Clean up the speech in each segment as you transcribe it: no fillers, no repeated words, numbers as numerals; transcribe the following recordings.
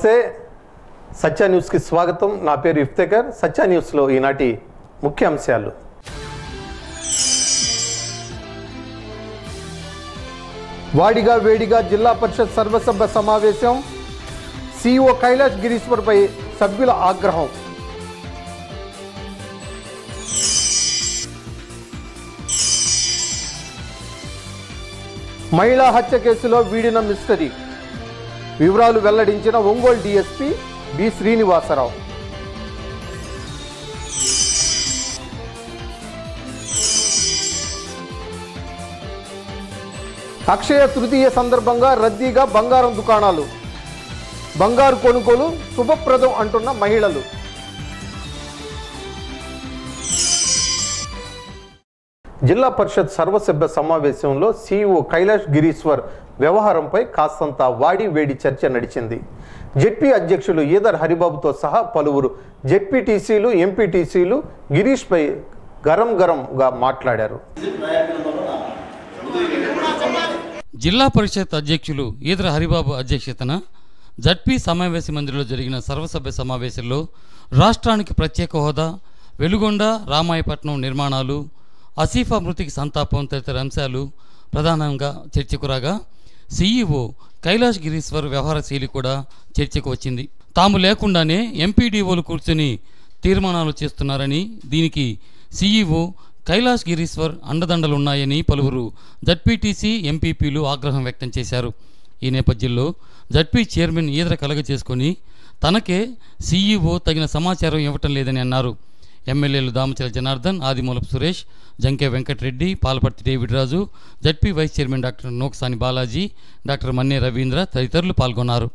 నమస్తే, సత్య న్యూస్కి స్వాగతం. నా పేరు ఇఫ్తేకర్. సత్య న్యూస్లో ఈనాటి ముఖ్య అంశాలు. వాడిగా వేడిగా జిల్లా పరిషత్ సర్వసభ్య సమావేశం. సిఇఓ కైలాష్ గిరీశ్వర్పై సభ్యుల ఆగ్రహం. మహిళా హత్య కేసులో వీడిన మిస్టరీ. వివరాలు వెల్లడించిన ఒంగోలు డీఎస్పీ బి శ్రీనివాసరావు. అక్షయ తృతీయ సందర్భంగా రద్దీగా బంగారం దుకాణాలు. బంగారు కొనుగోలు శుభప్రదం అంటున్న మహిళలు. జిల్లా పరిషత్ సర్వసభ్య సమావేశంలో సిఇఓ కైలాష్ గిరీశ్వర్ వ్యవహారంపై కాస్తంత వాడి వేడి చర్చ నడిచింది. జెడ్పీ అధ్యక్షులు ఈదర్ హరిబాబుతో సహా పలువురు జెడ్పీటీసీలు, ఎంపీటీసీలు గిరీష్పై గరంగా మాట్లాడారు. జిల్లా పరిషత్ అధ్యక్షులు ఈదర్ హరిబాబు అధ్యక్షతన జడ్పీ సమావేశ మందిరంలో జరిగిన సర్వసభ్య సమావేశంలో రాష్ట్రానికి ప్రత్యేక హోదా, వెలుగొండ రామాయపట్నం నిర్మాణాలు, ఆసిఫా మృతికి సంతాపం తదితర అంశాలు ప్రధానంగా చర్చకు రాగా సిఇఓ కైలాష్ గిరీశ్వర్ వ్యవహారశైలి కూడా చర్చకు వచ్చింది. తాము లేకుండానే ఎంపీడీఓలు కూర్చొని తీర్మానాలు చేస్తున్నారని, దీనికి సిఇఓ కైలాష్ గిరీశ్వర్ అండదండలున్నాయని పలువురు జడ్పీటీసీ, ఎంపీపీలు ఆగ్రహం వ్యక్తం చేశారు. ఈ నేపథ్యంలో జడ్పీ చైర్మన్ ఈదర కలగచేసుకొని తనకే సిఇఓ తగిన సమాచారం ఇవ్వటం లేదని అన్నారు. ఎమ్మెల్యేలు Damacharla Janardhan, Adimulapu Suresh, Junke Venkatareddy, Palaparthi David Raju, ZP vice chairman doctor Noksani Balaji, doctor Manne Ravindra తదితరులు పాల్గొన్నారు.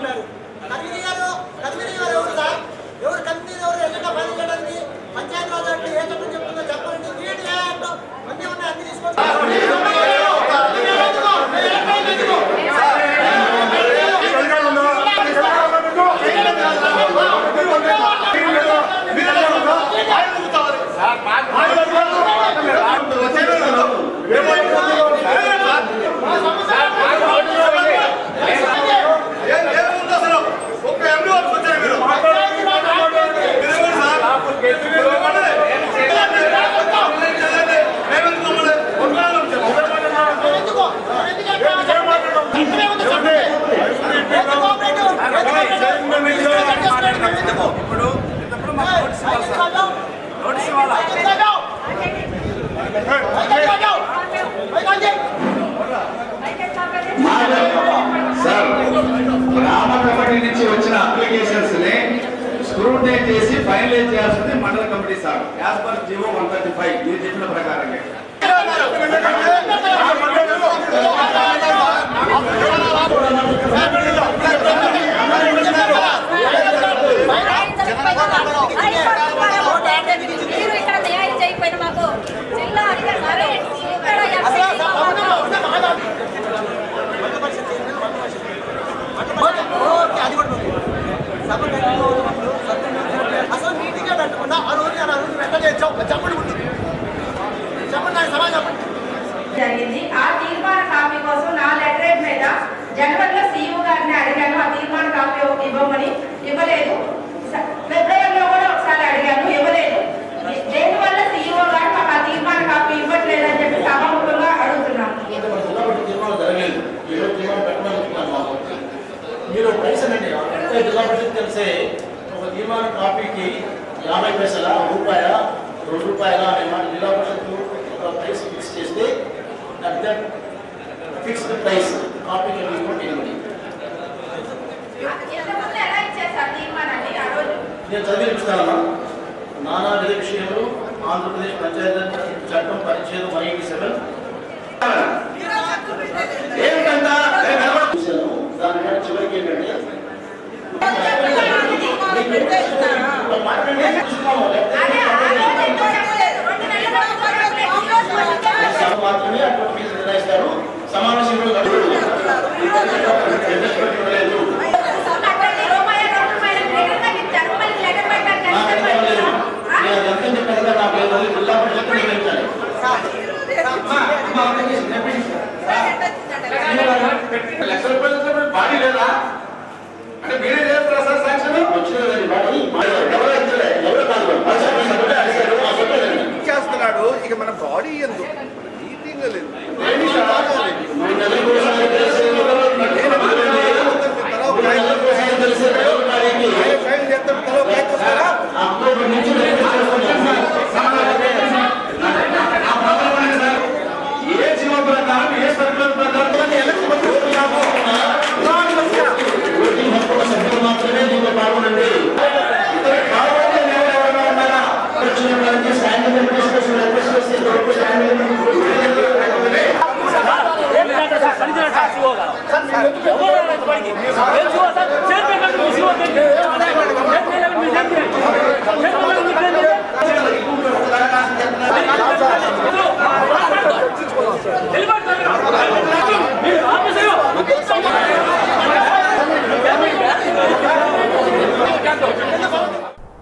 గ్రామ కమిటీ నుంచి వచ్చిన అప్లికేషన్స్ ని స్క్రూటినీ చేసి ఫైనలైజ్ చేయాల్సింది మండల committee sir. As per GO 135 మీరు చెప్పిన ప్రకారంగా అసలు మీటింగ్ పెట్టకుండా ఆ రోజు జరిగింది. ఆ తీర్మాన కాపీ కోసం నా లెటర్ మీద జనవరిలో సిఇఓ గారిని అడిగాను. ఆ తీర్మాన కాపీ ఇవ్వమని, ఇవ్వలేదు. ఫిబ్రవరిలో కూడా ఒకసారి అడిగాను, ఇవ్వలేదు. దేనివల్ల సిఇఓ గారు మాకు ఆ తీర్మాన కాపీ ఇవ్వట్లేదని చెప్పి సభాముఖంగా అడుగుతున్నాను. మీరు పైసలు అండి జిల్లా పరిషత్ తెలిసే ఒక తీర్మాన కాపీకి 50 పైసల, రూపాయ, 2 రూపాయల అనే మాట జిల్లా పరిషత్ ఒక ప్రైస్ ఫిక్స్ చేస్తే దట్ ఫిక్స్డ్ ప్రైస్ కాపీకి నేను చదివిస్తానమ్మా. నానా విధ విషయంలో ఆంధ్రప్రదేశ్ పంచాయతీ చట్టం పరిచ్ఛేదం 187 ఏంటంటే దాని మీద చివరికి ఏంటంటే మాత్రమే అటువంటి ఫీజు నిర్ణయిస్తారు. సమావేశంలో జిల్లా పరిషత్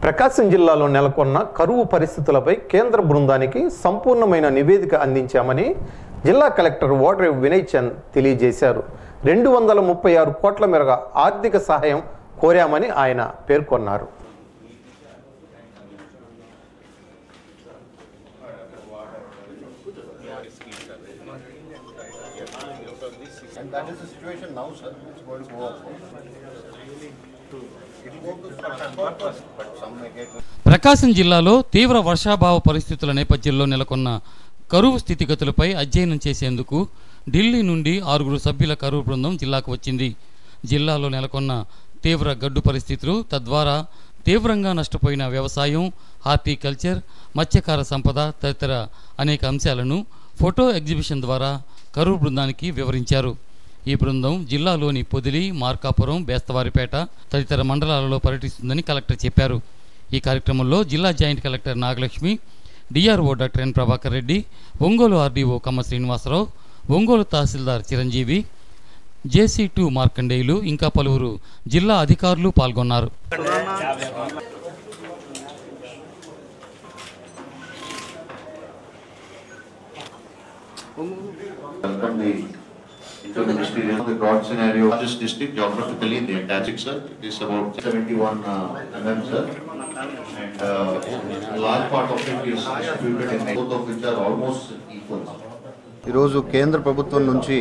ప్రకాశం జిల్లాలో నెలకొన్న కరువు పరిస్థితులపై కేంద్ర బృందానికి సంపూర్ణమైన నివేదిక అందించామని జిల్లా కలెక్టర్ ఓడ్రే వినయ్ చంద్ తెలియజేశారు. 236 కోట్ల మేర ఆర్థిక సహాయం కోరామని ఆయన పేర్కొన్నారు. ప్రకాశం జిల్లాలో తీవ్ర వర్షాభావ పరిస్థితుల నేపథ్యంలో నెలకొన్న కరువు స్థితిగతులపై అధ్యయనం చేసేందుకు ఢిల్లీ నుండి 6 సభ్యుల కరువు బృందం జిల్లాకు వచ్చింది. జిల్లాలో నెలకొన్న తీవ్ర గడ్డు పరిస్థితులు, తద్వారా తీవ్రంగా నష్టపోయిన వ్యవసాయం, హార్టికల్చర్, మత్స్యకార సంపద తదితర అనేక అంశాలను ఫోటో ఎగ్జిబిషన్ ద్వారా కరువు బృందానికి వివరించారు. ఈ బృందం జిల్లాలోని పొదిలి, మార్కాపురం, బేస్తవారిపేట తదితర మండలాలలో పర్యటిస్తుందని కలెక్టర్ చెప్పారు. ఈ కార్యక్రమంలో జిల్లా joint collector Nagalakshmi, DRO doctor N Prabhakar Reddy, Ongole RDO Kamma Srinivasarao, Ongole tahsildar Chiranjeevi, జేసీ2 మార్కండేయులు ఇంకా పలువురు జిల్లా అధికారులు పాల్గొన్నారు. Into the experience of the drought scenario, this district geographically the entire sir is about 71 mm sir, and a large part of it is distributed in both of which are almost equal. ఈరోజు కేంద్ర ప్రభుత్వం నుంచి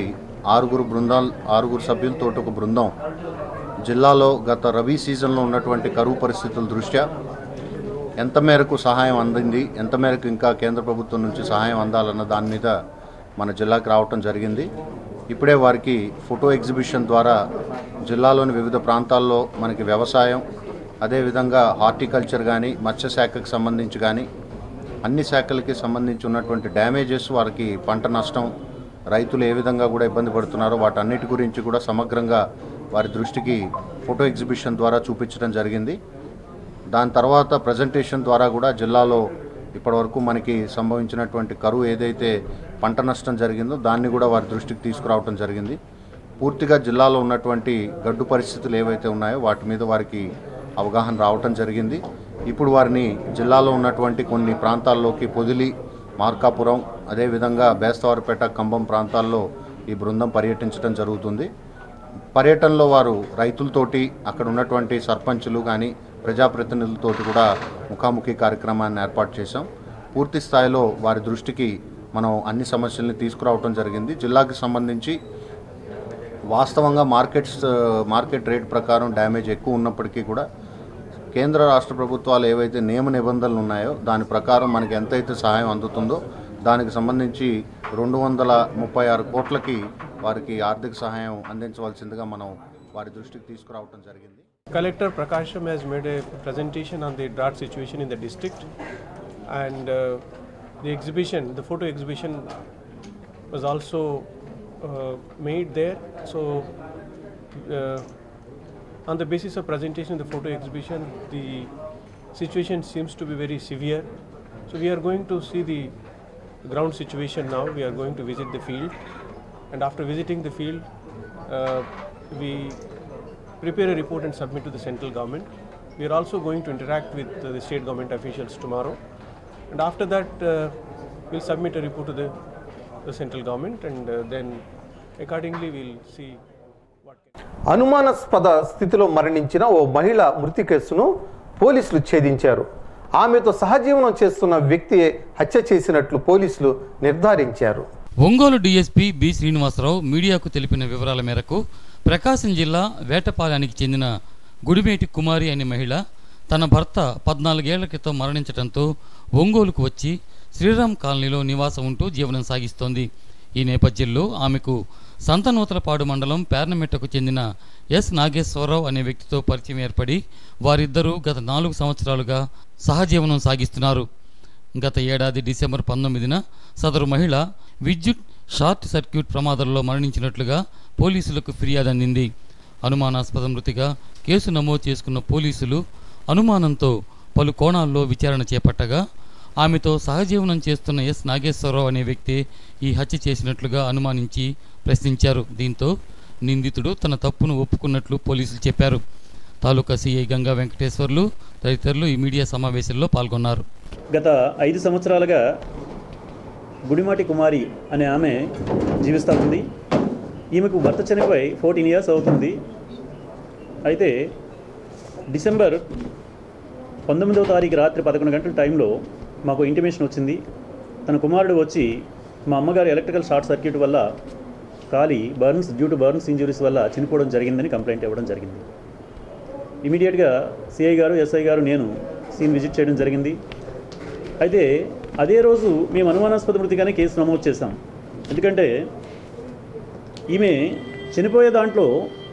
6 సభ్యులతో ఒక బృందం జిల్లాలో గత రబీ సీజన్లో ఉన్నటువంటి కరువు పరిస్థితుల దృష్ట్యా ఎంత మేరకు సహాయం అందింది, ఎంత మేరకు ఇంకా కేంద్ర ప్రభుత్వం నుంచి సహాయం అందాలన్న దాని మీద మన జిల్లాకు రావటం జరిగింది. ఇప్పుడే వారికి ఫోటో ఎగ్జిబిషన్ ద్వారా జిల్లాలోని వివిధ ప్రాంతాల్లో మనకి వ్యవసాయం, అదేవిధంగా హార్టికల్చర్ కానీ, మత్స్యశాఖకు సంబంధించి కానీ అన్ని శాఖలకి సంబంధించి ఉన్నటువంటి డ్యామేజెస్, వారికి పంట నష్టం, రైతులు ఏ విధంగా కూడా ఇబ్బంది పడుతున్నారో వాటన్నిటి గురించి కూడా సమగ్రంగా వారి దృష్టికి ఫోటో ఎగ్జిబిషన్ ద్వారా చూపించడం జరిగింది. దాని తర్వాత ప్రజెంటేషన్ ద్వారా కూడా జిల్లాలో ఇప్పటివరకు మనకి సంభవించినటువంటి కరువు ఏదైతే పంట నష్టం జరిగిందో దాన్ని కూడా వారి దృష్టికి తీసుకురావడం జరిగింది. పూర్తిగా జిల్లాలో ఉన్నటువంటి గడ్డు పరిస్థితులు ఏవైతే ఉన్నాయో వాటి మీద వారికి అవగాహన రావటం జరిగింది. ఇప్పుడు వారిని జిల్లాలో ఉన్నటువంటి కొన్ని ప్రాంతాల్లోకి పొదిలి, మార్కాపురం, అదేవిధంగా బేస్తవారిపేట, కంబం ప్రాంతాల్లో ఈ బృందం పర్యటించడం జరుగుతుంది. పర్యటనలో వారు రైతులతోటి, అక్కడ ఉన్నటువంటి సర్పంచులు కానీ ప్రజాప్రతినిధులతోటి కూడా ముఖాముఖి కార్యక్రమాన్ని ఏర్పాటు చేశాం. పూర్తి స్థాయిలో వారి దృష్టికి మనం అన్ని సమస్యల్ని తీసుకురావడం జరిగింది. జిల్లాకి సంబంధించి వాస్తవంగా మార్కెట్ రేట్ ప్రకారం డ్యామేజ్ ఎక్కువ ఉన్నప్పటికీ కూడా కేంద్ర రాష్ట్ర ప్రభుత్వాలు ఏవైతే నియమ నిబంధనలు ఉన్నాయో దాని ప్రకారం మనకి ఎంతైతే సహాయం అందుతుందో దానికి సంబంధించి 236 కోట్లకి వారికి ఆర్థిక సహాయం అందించవలసిందిగా మనం వారి దృష్టికి తీసుకురావడం జరిగింది. Collector Prakasham has made a presentation on the drought situation in the district, and the exhibition, the photo exhibition was also made there. So on the basis of presentation of the photo exhibition, the situation seems to be very severe. So we are going to see the ground situation now. We are going to visit the field, and after visiting the field, we prepare a report and submit to the central government. We are also going to interact with the state government officials tomorrow, and after that we'll submit a report to the central government, and then accordingly we'll see what can. అనుమానాస్పద స్థితిలో మరణించిన ఓ మహిళ మృతి కేసును పోలీసులు ఛేదించారు. ఆమెతో సహజీవనం చేస్తున్న వ్యక్తి హత్య చేసినట్లు పోలీసులు నిర్ధారించారు. ఒంగోలు డీఎస్పీ బి శ్రీనివాసరావు మీడియాకు తెలిపిన వివరాల మేరకు ప్రకాశం జిల్లా వేటపాలెనికి చెందిన గుడిమేటి కుమారి అనే మహిళ తన భర్త 14 ఏళ్ల క్రితం మరణించడంతో ఒంగోలుకు వచ్చి శ్రీరామ్ కాలనీలో నివాసం ఉంటూ జీవనం సాగిస్తోంది. ఈ నేపథ్యంలో ఆమెకు సంతనూతలపాడు మండలం పేర్నమెట్టకు చెందిన ఎస్ నాగేశ్వరరావు అనే వ్యక్తితో పరిచయం ఏర్పడి వారిద్దరూ గత 4 సంవత్సరాలుగా సహజీవనం సాగిస్తున్నారు. గత ఏడాది డిసెంబర్ 19న సదరు మహిళ విద్యుత్ షార్ట్ సర్క్యూట్ ప్రమాదంలో మరణించినట్లుగా పోలీసులకు ఫిర్యాదు అందింది. అనుమానాస్పద మృతిగా కేసు నమోదు చేసుకున్న పోలీసులు అనుమానంతో పలు కోణాల్లో విచారణ చేపట్టగా ఆమెతో సహజీవనం చేస్తున్న ఎస్ నాగేశ్వరరావు అనే వ్యక్తి ఈ హత్య చేసినట్లుగా అనుమానించి ప్రశ్నించారు. దీంతో నిందితుడు తన తప్పును ఒప్పుకున్నట్లు పోలీసులు చెప్పారు. తాలూకా సిఐ గంగా వెంకటేశ్వర్లు తదితరులు ఈ మీడియా సమావేశంలో పాల్గొన్నారు. గత 5 సంవత్సరాలుగా గుడిమాటి కుమారి అనే ఆమె జీవిస్తూ ఉంది. ఈమెకు భర్త చనిపోయి 14 years అవుతుంది. అయితే డిసెంబర్ 19వ తారీఖు రాత్రి 11 గంటల టైంలో మాకు ఇంటిమేషన్ వచ్చింది. తన కుమారుడు వచ్చి మా అమ్మగారు ఎలక్ట్రికల్ షార్ట్ సర్క్యూట్ వల్ల కాలి డ్యూ టు బర్న్స్ ఇంజురీస్ వల్ల చనిపోవడం జరిగిందని కంప్లైంట్ ఇవ్వడం జరిగింది. ఇమీడియట్గా సిఐ గారు, ఎస్ఐ గారు, నేను సీన్ విజిట్ చేయడం జరిగింది. అయితే అదే రోజు మేము అనుమానాస్పద మృతిగానే కేసు నమోదు చేశాం. ఎందుకంటే ఈమె చనిపోయే దాంట్లో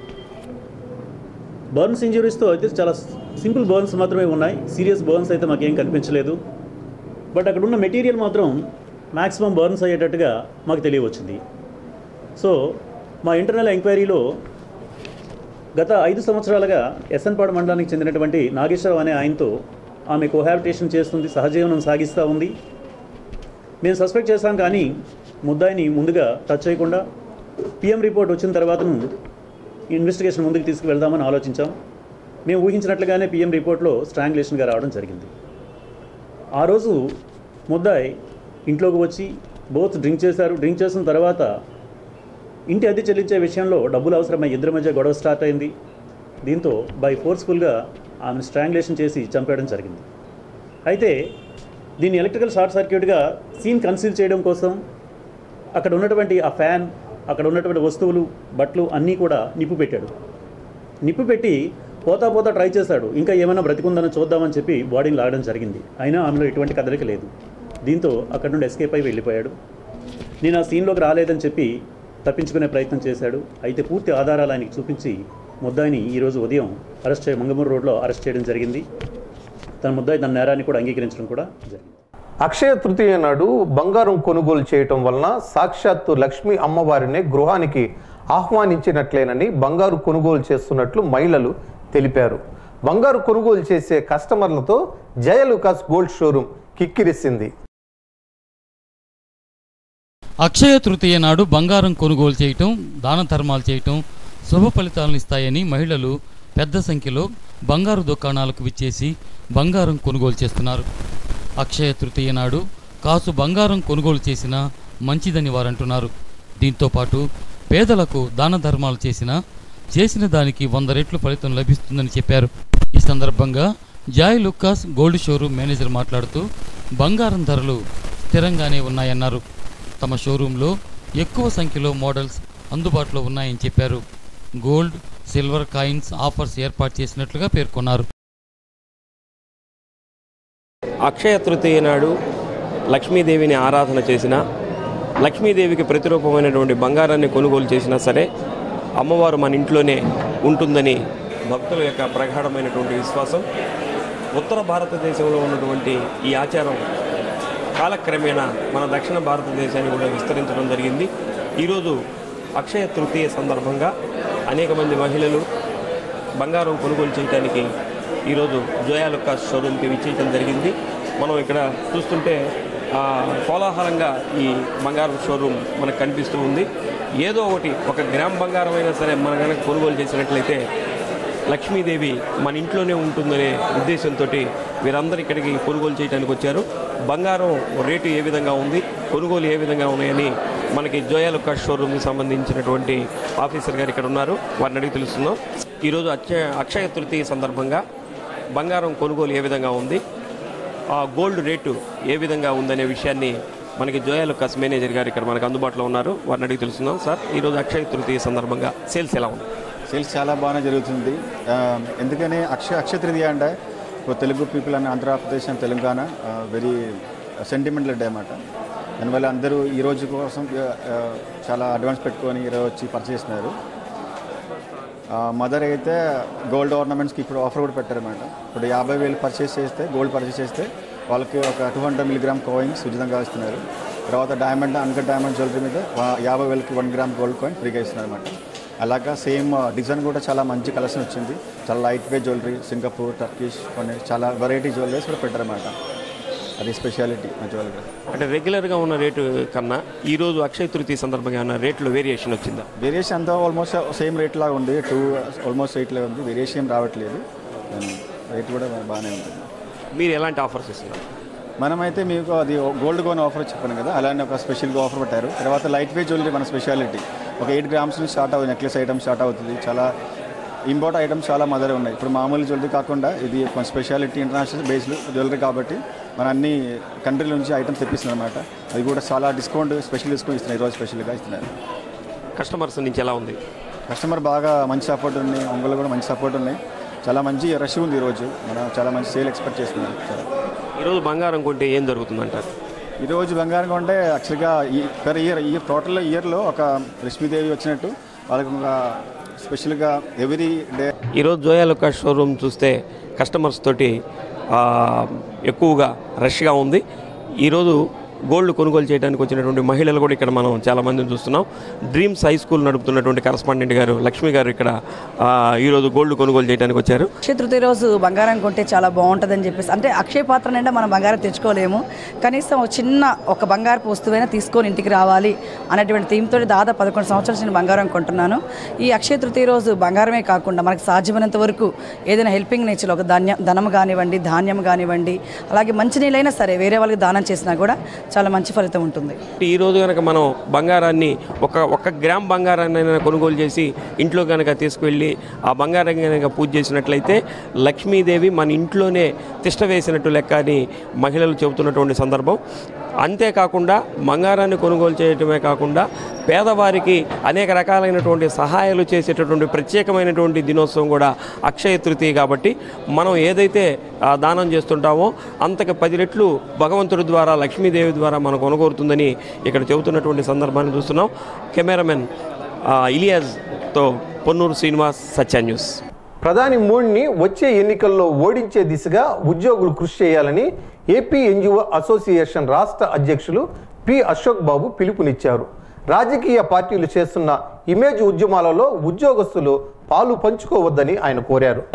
బర్న్స్ ఇంజురీస్తో అయితే చాలా సింపుల్ బర్న్స్ మాత్రమే ఉన్నాయి. సీరియస్ బర్న్స్ అయితే మాకేం కనిపించలేదు. బట్ అక్కడ ఉన్న మెటీరియల్ మాత్రం మ్యాక్సిమం బర్న్స్ అయ్యేటట్టుగా మాకు తెలియవచ్చింది. సో మా ఇంటర్నల్ ఎంక్వైరీలో గత 5 సంవత్సరాలుగా ఎస్ఎన్పాడు మండలానికి చెందినటువంటి నాగేశ్వరరావు అనే ఆయనతో ఆమె కోహాబిటేషన్ చేస్తుంది, సహజీవనం సాగిస్తూ ఉంది. మేము సస్పెక్ట్ చేశాం, కానీ ముద్దాయిని ముందుగా టచ్ చేయకుండా పిఎం రిపోర్ట్ వచ్చిన తర్వాతను ఇన్వెస్టిగేషన్ ముందుకు తీసుకువెళ్దామని ఆలోచించాం. మేము ఊహించినట్లుగానే పిఎం రిపోర్ట్లో స్ట్రాంగులేషన్గా రావడం జరిగింది. ఆ రోజు ముద్దాయి ఇంట్లోకి వచ్చి బోత్ డ్రింక్ చేశారు. డ్రింక్ చేసిన తర్వాత ఇంటి అద్దె చెల్లించే విషయంలో డబ్బులు అవసరమై ఇద్దరి మధ్య గొడవ స్టార్ట్ అయింది. దీంతో బై ఫోర్స్ఫుల్గా ఆమెను స్ట్రాంగులేషన్ చేసి చంపేయడం జరిగింది. అయితే దీన్ని ఎలక్ట్రికల్ షార్ట్ సర్క్యూట్గా సీన్ కన్సీల్ చేయడం కోసం అక్కడ ఉన్నటువంటి ఆ ఫ్యాన్, అక్కడ ఉన్నటువంటి వస్తువులు, బట్టలు అన్నీ కూడా నిప్పు పెట్టాడు. నిప్పు పెట్టి పోతా ట్రై చేశాడు. ఇంకా ఏమైనా బ్రతికుందని చూద్దామని చెప్పి బాడీని లాగడం జరిగింది. అయినా ఆమెలో ఎటువంటి కదలిక లేదు. దీంతో అక్కడ నుండి ఎస్కేప్ అయి వెళ్ళిపోయాడు. నేను ఆ సీన్లోకి రాలేదని చెప్పి తప్పించుకునే ప్రయత్నం చేశాడు. అయితే పూర్తి ఆధారాలు ఆయనకి చూపించి ముద్దాయిని ఈరోజు ఉదయం మంగమూరు రోడ్లో అరెస్ట్ చేయడం జరిగింది. ముద్దాయి తన నేరాన్ని కూడా అంగీకరించడం కూడా జరిగింది. అక్షయ తృతీయ నాడు బంగారం కొనుగోలు చేయటం వలన సాక్షాత్తు లక్ష్మీ అమ్మవారిని గృహానికి ఆహ్వానించినట్లేనని బంగారు కొనుగోలు చేస్తున్నట్లు మహిళలు తెలిపారు. బంగారు కొనుగోలు చేసే కస్టమర్లతో జయలుకాస్ గోల్డ్ షోరూమ్ కిక్కిరిసింది. అక్షయ తృతీయ నాడు బంగారం కొనుగోలు చేయటం, దాన ధర్మాలు చేయటం శుభ ఫలితాలను ఇస్తాయని మహిళలు పెద్ద సంఖ్యలో బంగారు దుకాణాలకు విచ్చేసి బంగారం కొనుగోలు చేస్తున్నారు. అక్షయ తృతీయ నాడు కాసు బంగారం కొనుగోలు చేసినా మంచిదని వారంటున్నారు. దీంతోపాటు పేదలకు దాన ధర్మాలు చేసిన దానికి 100 రెట్లు ఫలితం లభిస్తుందని చెప్పారు. ఈ సందర్భంగా Joy Alukkas gold showroom manager మాట్లాడుతూ బంగారం ధరలు స్థిరంగానే ఉన్నాయన్నారు. తమ షోరూంలో ఎక్కువ సంఖ్యలో మోడల్స్ అందుబాటులో ఉన్నాయని చెప్పారు. గోల్డ్, సిల్వర్ కాయిన్స్ ఆఫర్స్ ఏర్పాటు చేసినట్లుగా పేర్కొన్నారు. అక్షయ తృతీయ నాడు లక్ష్మీదేవిని ఆరాధన చేసిన, లక్ష్మీదేవికి ప్రతిరూపమైనటువంటి బంగారాన్ని కొనుగోలు చేసినా సరే అమ్మవారు మన ఇంట్లోనే ఉంటుందని భక్తుల యొక్క ప్రగాఢమైనటువంటి విశ్వాసం. ఉత్తర భారతదేశంలో ఉన్నటువంటి ఈ ఆచారం కాలక్రమేణా మన దక్షిణ భారతదేశాన్ని కూడా విస్తరించడం జరిగింది. ఈరోజు అక్షయ తృతీయ సందర్భంగా అనేక మంది మహిళలు బంగారం కొనుగోలు చేయడానికి ఈరోజు జోయా లుకాస్ షోరూమ్కి విచ్చేయడం జరిగింది. మనం ఇక్కడ చూస్తుంటే కోలాహలంగా ఈ బంగారం షోరూమ్ మనకు కనిపిస్తూ ఉంది. ఏదో ఒకటి 1 గ్రామ్ బంగారం అయినా సరే మన కనుక కొనుగోలు చేసినట్లయితే లక్ష్మీదేవి మన ఇంట్లోనే ఉంటుందనే ఉద్దేశంతో వీరందరూ ఇక్కడికి కొనుగోలు చేయడానికి వచ్చారు. బంగారం రేటు ఏ విధంగా ఉంది, కొనుగోలు ఏ విధంగా ఉన్నాయని మనకి జోయా లుకాస్ షోరూమ్కి సంబంధించినటువంటి ఆఫీసర్ గారు ఇక్కడ ఉన్నారు, వారిని అడిగి తెలుస్తున్నాం. ఈరోజు అక్షయ తృతీయ సందర్భంగా బంగారం కొనుగోలు ఏ విధంగా ఉంది, ఆ గోల్డ్ రేటు ఏ విధంగా ఉందనే విషయాన్ని మనకి జోయా లుకాస్ మేనేజర్ గారు ఇక్కడ మనకు అందుబాటులో ఉన్నారు, వారిని అడిగి తెలుస్తున్నాం. సార్, ఈరోజు అక్షయ తృతీయ సందర్భంగా సేల్స్ ఎలా ఉంది? సేల్స్ చాలా బాగానే జరుగుతుంది. ఎందుకని అక్షయ తృతీయ అంటే తెలుగు పీపుల్ అని Andhra Pradesh and Telangana very sentimental డే అన్నమాట. దానివల్ల అందరూ ఈ రోజు కోసం చాలా అడ్వాన్స్ పెట్టుకొని ఈరోజు వచ్చి పర్చేస్ చేస్తున్నారు. మదర్ అయితే గోల్డ్ ఆర్నమెంట్స్కి ఇప్పుడు ఆఫర్ కూడా పెట్టారన్నమాట. ఇప్పుడు 50,000 పర్చేస్ చేస్తే, గోల్డ్ పర్చేస్ చేస్తే వాళ్ళకి ఒక 200 mg కాయిన్స్ ఉచితంగా ఇస్తున్నారు. తర్వాత డైమండ్, అన్కట్ డైమండ్ జ్యువెలరీ మీద 50,000కి 1 గ్రామ్ గోల్డ్ కాయిన్ ఫ్రీగా ఇస్తున్నారు అన్నమాట. అలాగా సేమ్ డిజైన్ కూడా చాలా మంచి కలెక్షన్ వచ్చింది. చాలా light weight jewellery, Singapore, Turkish, కొన్ని చాలా వెరైటీ జ్యువెలరీస్ కూడా పెట్టారన్నమాట. అది స్పెషాలిటీ మంచి వాళ్ళకి. అంటే రెగ్యులర్గా ఉన్న రేటు కన్నా ఈరోజు అక్షయ తృతీయ సందర్భంగా ఉన్న రేట్లో వేరియేషన్ వచ్చిందా? వేరియేషన్ అంతా ఆల్మోస్ట్ సేమ్ రేట్ లాగా ఉంది, ఆల్మోస్ట్ 8 లాగా ఉంది, వేరియేషన్ రావట్లేదు, రేట్ కూడా బాగానే ఉంటుంది. మీరు ఎలాంటి ఆఫర్స్ ఇస్తున్నారు? మనమైతే మీకు అది గోల్డ్ కోన్ ఆఫర్ చెప్పాను కదా, అలానే ఒక స్పెషల్గా ఆఫర్ పెట్టారు. తర్వాత లైట్ వెయిట్ జ్యువెలరీ మన స్పెషాలిటీ, ఒక 8 గ్రామ్స్ నుంచి స్టార్ట్ అవుతుంది, నెక్లెస్ ఐటమ్ స్టార్ట్ అవుతుంది. చాలా ఇంపోర్ట్ ఐటమ్స్ చాలా మదర్ ఉన్నాయి. ఇప్పుడు మామూలు జ్యువెలరీ కాకుండా ఇది మన స్పెషాలిటీ ఇంటర్నేషనల్ బేస్డ్ జ్యువెలరీ కాబట్టి మన అన్ని కంట్రీల నుంచి ఐటమ్స్ తెప్పిస్తున్నాం అనమాట. అది కూడా చాలా డిస్కౌంట్, స్పెషల్ డిస్కౌంట్ ఇస్తున్నారు, ఈరోజు స్పెషల్గా ఇస్తున్నారు. కస్టమర్స్ నుంచి ఎలా ఉంది? కస్టమర్ బాగా మంచి సపోర్ట్ ఉంది, ఒంగోలు కూడా మంచి సపోర్ట్ ఉన్నాయి, చాలా మంచి రష్ ఉంది ఈరోజు, మనం చాలా మంచి సేల్ ఎక్స్పెక్ట్ చేస్తున్నాం. చాలా ఈరోజు బంగారం కొంటే ఏం జరుగుతుందంటారు? ఈరోజు బంగారం కొంటే యాక్చువల్గా పర్ ఇయర్ టోటల్ ఇయర్లో ఒక లక్ష్మీదేవి వచ్చినట్టు వాళ్ళకి ఒక స్పెషల్గా ఎవ్రీ డే. ఈరోజు జోయా లుకాస్ షోరూమ్ చూస్తే కస్టమర్స్ తోటి ఎక్కువగా రష్గా ఉంది. ఈరోజు గోల్డ్ కొనుగోలు చేయడానికి వచ్చినటువంటి మహిళలు కూడా ఇక్కడ మనం చాలామందిని చూస్తున్నాం. డ్రీమ్స్ హై స్కూల్ నడుపుతున్నటువంటి కరస్పాండెంట్ గారు లక్ష్మి గారు ఇక్కడ ఈరోజు గోల్డ్ కొనుగోలు చేయడానికి వచ్చారు. అక్షయ తృతీయ రోజు బంగారం కొంటే చాలా బాగుంటుందని చెప్పేసి, అంటే అక్షయ పాత్ర నిండా మనం బంగారం తెచ్చుకోలేము, కనీసం ఒక బంగారపు వస్తువైనా తీసుకొని ఇంటికి రావాలి అనేటువంటి థీమ్తో దాదాపు 11 సంవత్సరాల నుంచి బంగారం కొంటున్నాను. ఈ అక్షయ తృతీయ రోజు బంగారమే కాకుండా మనకు సాధ్యమైనంత వరకు ఏదైనా హెల్పింగ్ నేచర్లో ఒక ధనం కానివ్వండి, ధాన్యం కానివ్వండి, అలాగే మంచినీళ్ళైనా సరే వేరే వాళ్ళకి దానం చేసినా కూడా చాలా మంచి ఫలితం ఉంటుంది. ఈ రోజు కనుక మనం బంగారాన్ని ఒక గ్రామ్ బంగారాన్ని కొనుగోలు చేసి ఇంట్లో కనుక తీసుకువెళ్ళి ఆ బంగారం కనుక పూజ చేసినట్లయితే లక్ష్మీదేవి మన ఇంట్లోనే తిష్ట వేసినట్టు లెక్క అని మహిళలు చెబుతున్నటువంటి సందర్భం. అంతేకాకుండా బంగారాన్ని కొనుగోలు చేయటమే కాకుండా పేదవారికి అనేక రకాలైనటువంటి సహాయాలు చేసేటటువంటి ప్రత్యేకమైనటువంటి దినోత్సవం కూడా అక్షయ తృతీయ కాబట్టి మనం ఏదైతే దానం చేస్తుంటామో అంతకు 10 రెట్లు భగవంతుడి ద్వారా లక్ష్మీదేవి ద్వారా మనం కొనుగోరుతుందని ఇక్కడ చెబుతున్నటువంటి సందర్భాన్ని చూస్తున్నాం. కెమెరామెన్ ఇలియాజ్తో పొన్నూరు శ్రీనివాస్, సత్య న్యూస్. ప్రధాని మోడీని వచ్చే ఎన్నికల్లో ఓడించే దిశగా ఉద్యోగులు కృషి చేయాలని ఏపీ ఎన్జిఓ అసోసియేషన్ రాష్ట్ర అధ్యక్షులు పి అశోక్ బాబు పిలుపునిచ్చారు. రాజకీయ పార్టీలు చేస్తున్న ఇమేజ్ ఉద్యమాలలో ఉద్యోగస్తులు పాలు పంచుకోవద్దని ఆయన కోరారు.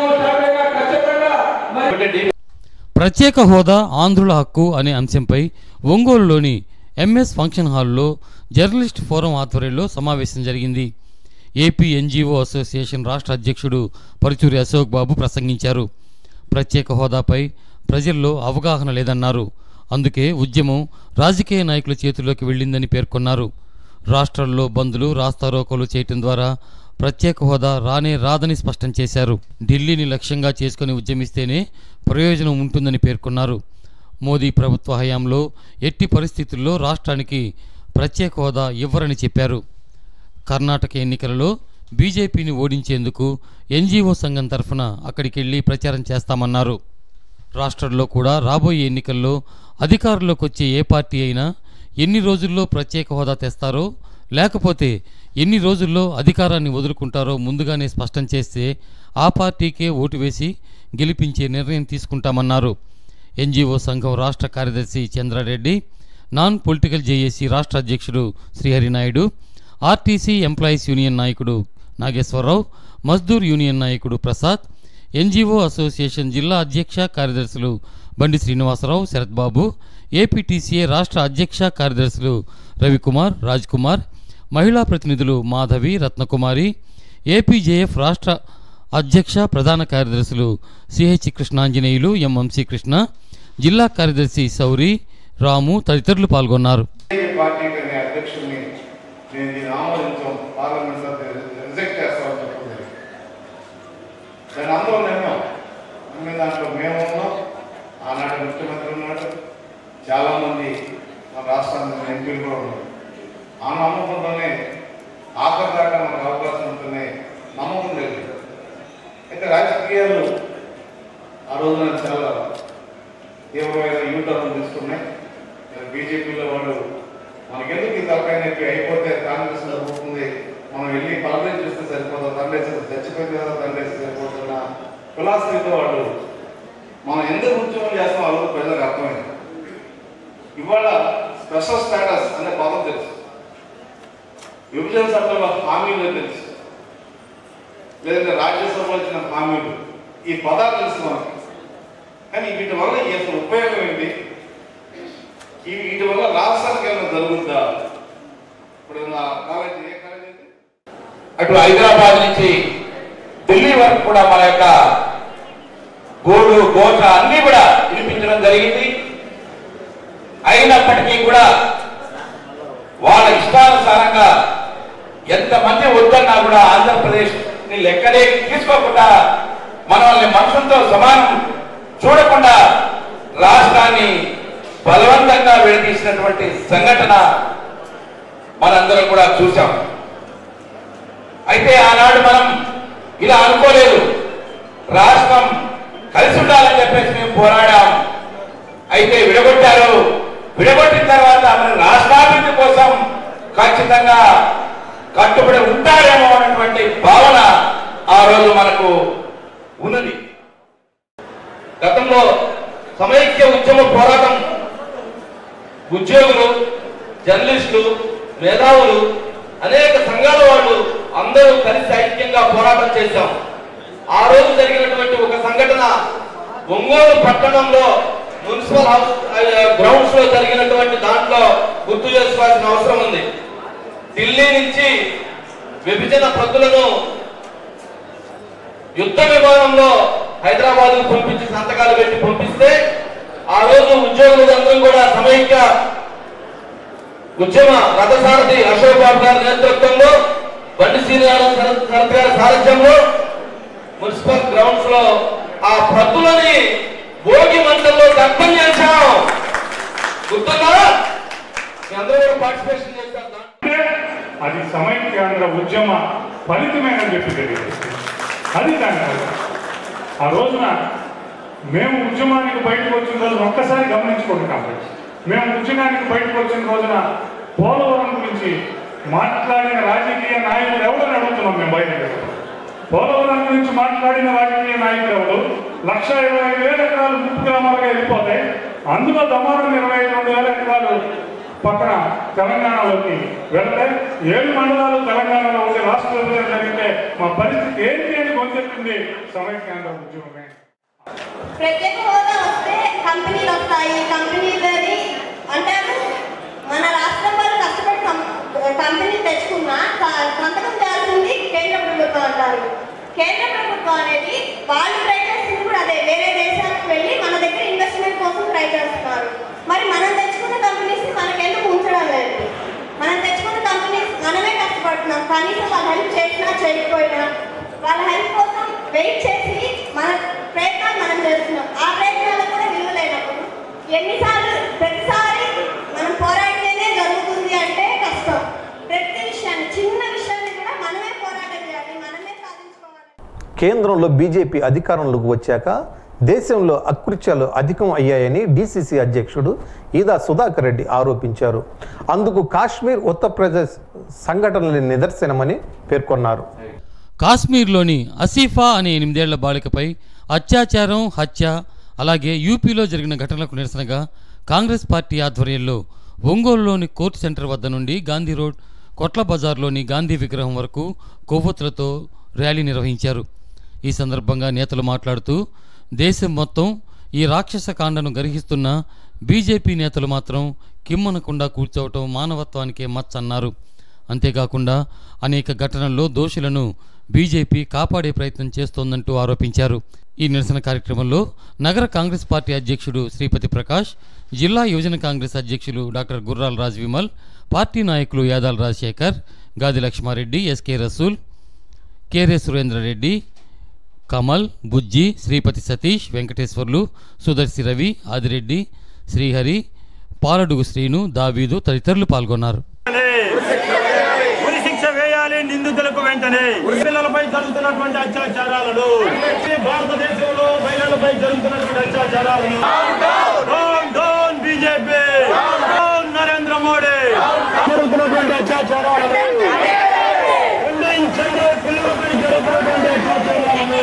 ప్రత్యేక హోదా ఆంధ్రుల హక్కు అనే అంశంపై ఒంగోలులోని ఎంఎస్ ఫంక్షన్ హాల్లో జర్నలిస్ట్ ఫోరం ఆధ్వర్యంలో సమావేశం జరిగింది. ఏపీ ఎన్జిఓ అసోసియేషన్ రాష్ట్ర అధ్యక్షుడు పరుచూరి అశోక్ బాబు ప్రసంగించారు. ప్రత్యేక హోదాపై ప్రజల్లో అవగాహన లేదన్నారు. అందుకే ఉద్యమం రాజకీయ నాయకుల చేతుల్లోకి వెళ్ళిందని పేర్కొన్నారు. రాష్ట్రాల్లో బంద్లు, రాస్తారోకోలు చేయటం ద్వారా ప్రత్యేక హోదా రాదని స్పష్టం చేశారు. ఢిల్లీని లక్ష్యంగా చేసుకుని ఉద్యమిస్తేనే ప్రయోజనం ఉంటుందని పేర్కొన్నారు. మోదీ ప్రభుత్వ హయాంలో ఎట్టి పరిస్థితుల్లో రాష్ట్రానికి ప్రత్యేక హోదా ఇవ్వరని చెప్పారు. కర్ణాటక ఎన్నికలలో బీజేపీని ఓడించేందుకు ఎన్జీఓ సంఘం తరఫున అక్కడికెళ్లి ప్రచారం చేస్తామన్నారు. రాష్ట్రంలో కూడా రాబోయే ఎన్నికల్లో అధికారంలోకి వచ్చే ఏ పార్టీ అయినా ఎన్ని రోజుల్లో ప్రత్యేక హోదా తెస్తారో, లేకపోతే ఎన్ని రోజుల్లో అధికారాన్ని వదులుకుంటారో ముందుగానే స్పష్టం చేస్తే ఆ పార్టీకే ఓటు వేసి గెలిపించే నిర్ణయం తీసుకుంటామన్నారు. ఎన్జీఓ సంఘం రాష్ట్ర కార్యదర్శి చంద్రారెడ్డి, నాన్ పొలిటికల్ జేఏసీ రాష్ట్ర అధ్యక్షుడు శ్రీహరినాయుడు, ఆర్టీసీ ఎంప్లాయీస్ యూనియన్ నాయకుడు నాగేశ్వరరావు, మజ్దూర్ యూనియన్ నాయకుడు ప్రసాద్, ఎన్జీఓ అసోసియేషన్ జిల్లా అధ్యక్ష కార్యదర్శులు బండి శ్రీనివాసరావు, శరత్బాబు, ఏపీటీసీఏ రాష్ట్ర అధ్యక్ష కార్యదర్శులు రవికుమార్, రాజ్కుమార్, మహిళా ప్రతినిధులు మాధవి, రత్నకుమారి, ఏపీజేఎఫ్ రాష్ట్ర అధ్యక్ష ప్రధాన కార్యదర్శులు సిహెచ్ కృష్ణాంజనేయులు, ఎం వంశీకృష్ణ, జిల్లా కార్యదర్శి సౌరి, రాము తదితరులు పాల్గొన్నారు. దాంట్లో మేము ఉన్నాం, ఆనాడు ముఖ్యమంత్రి ఉన్నాడు, చాలామంది మన రాష్ట్రానికి ఎంపీలు కూడా ఉన్నారు. ఆ నమ్మకంతోనే ఆఖరి దాకా మనకు అవకాశం ఉంటుందనే నమ్మకం లేదు. అయితే రాజకీయాలు ఆ రోజున చాలా తీవ్రమైన యూటర్న్ తీసుకున్నాయి. బీజేపీలో వాళ్ళు మనకెందుకు ఈ తలకాయ నొప్పి అయిపోతే కాంగ్రెస్ పోతుంది, మనం వెళ్ళి పలకరించి చూస్తే సరిపోతుంది, తండ్రేసి చచ్చిపోయింది కదా తండ్రేసి సరిపోతున్న ఫిలాసఫీతో వాళ్ళు మనం ఎందుకు ఉద్యమం చేస్తాం వాళ్ళు ప్రజలకు అర్థమైంది. ఇవాళ స్పెషల్ స్టేటస్ అనే పదం తెలుసు, విభజన చట్టంలో హామీలు తెలుసు, లేదంటే రాజ్యసభలో ఇచ్చిన హామీలు, ఈ పదాలు తెలుసు మనకి. కానీ వీటి వల్ల అసలు ఉపయోగం ఏంటి, వీటి వల్ల రాష్ట్రానికి ఏమైనా జరుగుతుందా? ఇప్పుడు నా కాలేజీ ఏ కాలేజీ అయితే అటు హైదరాబాద్ నుంచి ఢిల్లీ వరకు కూడా మన యొక్క గోడు గోట అన్ని కూడా వినిపించడం జరిగింది. అయినప్పటికీ కూడా వాళ్ళ ఇష్టానుసారంగా ఎంతమంది వద్దన్నా కూడా ఆంధ్రప్రదేశ్ ని లెక్కలే తీసుకోకుండా మనల్ని మనుషులతో సమానం చూడకుండా రాష్ట్రాన్ని బలవంతంగా విడదీసినటువంటి సంఘటన మనందరం కూడా చూసాం. అయితే ఆనాడు మనం ఇలా అనుకోలేదు. రాష్ట్రం కలిసి ఉండాలని చెప్పేసి మేము పోరాడాం. అయితే విడగొట్టారు. విడగొట్టిన తర్వాత మన రాష్ట్రాభివృద్ధి కోసం ఖచ్చితంగా కట్టుబడి ఉంటారేమో అన్నటువంటి భావన ఆ రోజు మనకు ఉన్నది. గతంలో సమైక్య ఉద్యమ పోరాటం ఉద్యోగులు, జర్నలిస్టులు, మేధావులు, అనేక సంఘాల వాళ్ళు అందరూ కలిసి ఐక్యంగా పోరాటం చేశాం. ఆ రోజు జరిగినటువంటి ఒక సంఘటన ఒంగోలు పట్టణంలో మున్సిపల్ హౌస్ గ్రౌండ్స్ లో జరిగినటువంటి దాంట్లో గుర్తు చేసుకోవాల్సిన అవసరం ఉంది. ఢిల్లీ నుంచి విభజన ప్రతులను యుద్ధ విమానంలో హైదరాబాద్ కు పంపించి సంతకాలు పెట్టి పంపిస్తే ఆ రోజు ఉద్యోగులందరూ కూడా సమైక్య ఉద్యమ రథసారథి అశోక్ బాబు గారి నేతృత్వంలో, బండి శ్రీనివాస శరత్ గారి సారథ్యంలో మున్సిపల్ గ్రౌండ్స్ లో ఆ ప్రతులని భోగి మంటల్లో దగ్ధం చేశాం. గుర్తుందా? మీ అందరూ కూడా పార్టిసిపేషన్ చేశారు. అది సమైక్యాంధ్ర ఉద్యమ ఫలితమేనని చెప్పి తెలియదు. అది దాని ఆ రోజున మేము ఉద్యమానికి బయటకు వచ్చిన రోజున ఒక్కసారి గమనించుకోండి. కాబట్టి మేము ఉద్యమానికి బయటకు వచ్చిన రోజున పోలవరం గురించి మాట్లాడిన రాజకీయ నాయకుడు ఎవరని అడుగుతున్నాం మేము బయట. పోలవరం గురించి మాట్లాడిన రాజకీయ నాయకుడు ఎవరు? 1,25,000 ఎకరాలు ముప్పు గ్రామాలుగా వెళ్ళిపోతాయి. అందులో దమానం 22,000 ఎకరాలు పక్కన తెలంగాణలోకి వెళ్తే 7 మండలాలు తెలంగాణలో ఉండే రాష్ట్ర విభజన జరిగితే మా పరిస్థితి ఏంటి అని గొంతెత్తింది సమైక్యాంధ్ర ఉద్యమమే. ప్రత్యేక హోదా వస్తే కంపెనీలు వస్తాయి, కంపెనీలని అంటారు. మన రాష్ట్రం వాళ్ళు కష్టపడి కంపెనీ తెచ్చుకున్నా సంతకం చేయాల్సింది కేంద్ర ప్రభుత్వం అంటారు. కేంద్ర ప్రభుత్వం అనేది వాళ్ళు ట్రై చేస్తుంది కూడా అదే, వేరే దేశాలకు వెళ్ళి మన దగ్గర ఇన్వెస్ట్మెంట్ కోసం ట్రై చేస్తున్నారు. మరి మనం తెచ్చుకున్న కంపెనీస్ మనకెందుకు ఉంచడం లేదు? మనం తెచ్చుకున్న కంపెనీస్ మనమే కష్టపడుతున్నాం. కనీసం వాళ్ళు హెల్ప్ చేసినా చేయకపోయినా వాళ్ళ హెల్ప్ కోసం వెయిట్ చేసి మన ప్రయత్నాలు మనం చేస్తున్నాం. ఆ ప్రయత్నాలకు కూడా విలువ లేనప్పుడు ఎన్నిసార్లు ప్రతిసారి మనం పోరాడితేనే జరుగుతుంది అంటే కష్టం. ప్రతి విషయాన్ని, చిన్న విషయాన్ని కూడా మనమే పోరాటం చేయాలి, మనమే సాధించుకోవాలి. కేంద్రంలో బీజేపీ అధికారంలోకి వచ్చాక దేశంలో అకృత్యాలు అధికం అయ్యాయని డీసీసీ అధ్యక్షుడు ఈదా సుధాకర్ రెడ్డి ఆరోపించారు. అందుకు కాశ్మీర్, ఉత్తరప్రదేశ్ సంఘటనల నిదర్శనమని పేర్కొన్నారు. కాశ్మీర్లోని అసీఫా అనే 8 ఏళ్ల బాలికపై అత్యాచారం, హత్య, అలాగే యూపీలో జరిగిన ఘటనలకు నిరసనగా కాంగ్రెస్ పార్టీ ఆధ్వర్యంలో ఒంగోలులోని కోర్టు సెంటర్ వద్ద నుండి గాంధీ రోడ్, కొట్ల బజార్లోని గాంధీ విగ్రహం వరకు కొవ్వొత్తులతో ర్యాలీ నిర్వహించారు. ఈ సందర్భంగా నేతలు మాట్లాడుతూ దేశం మొత్తం ఈ రాక్షస కాండను గర్హిస్తున్న బీజేపీ నేతలు మాత్రం కిమ్మనకుండా కూర్చోవటం మానవత్వానికే మచ్చన్నారు. అంతేకాకుండా అనేక ఘటనల్లో దోషులను బీజేపీ కాపాడే ప్రయత్నం చేస్తోందంటూ ఆరోపించారు. ఈ నిరసన కార్యక్రమంలో నగర కాంగ్రెస్ పార్టీ అధ్యక్షుడు శ్రీపతి ప్రకాష్, జిల్లా యువజన కాంగ్రెస్ అధ్యక్షులు డాక్టర్ గుర్రాల రాజ్ విమల్, పార్టీ నాయకులు యాదాల రాజశేఖర్, గాది లక్ష్మారెడ్డి, ఎస్కే రసూల్, కేరే సురేంద్రరెడ్డి, కమల్, బుజ్జి, శ్రీపతి సతీష్, వెంకటేశ్వర్లు, సుదర్శి రవి, ఆదిరెడ్డి, శ్రీహరి, పాలడుగు శ్రీను, దావీదు తదితరులు పాల్గొన్నారు. నిందితులకు వెంటనే పిల్లలపై జరుగుతున్నటువంటి అత్యాచారాలను, భారతదేశంలో మహిళలపై జరుగుతున్నటువంటి అత్యాచారాలను బీజేపీ, నరేంద్ర మోడీ జరుగుతున్నటువంటి అత్యాచారాలను, పిల్లలపై జరుగుతున్నటువంటి అత్యాచారాలను.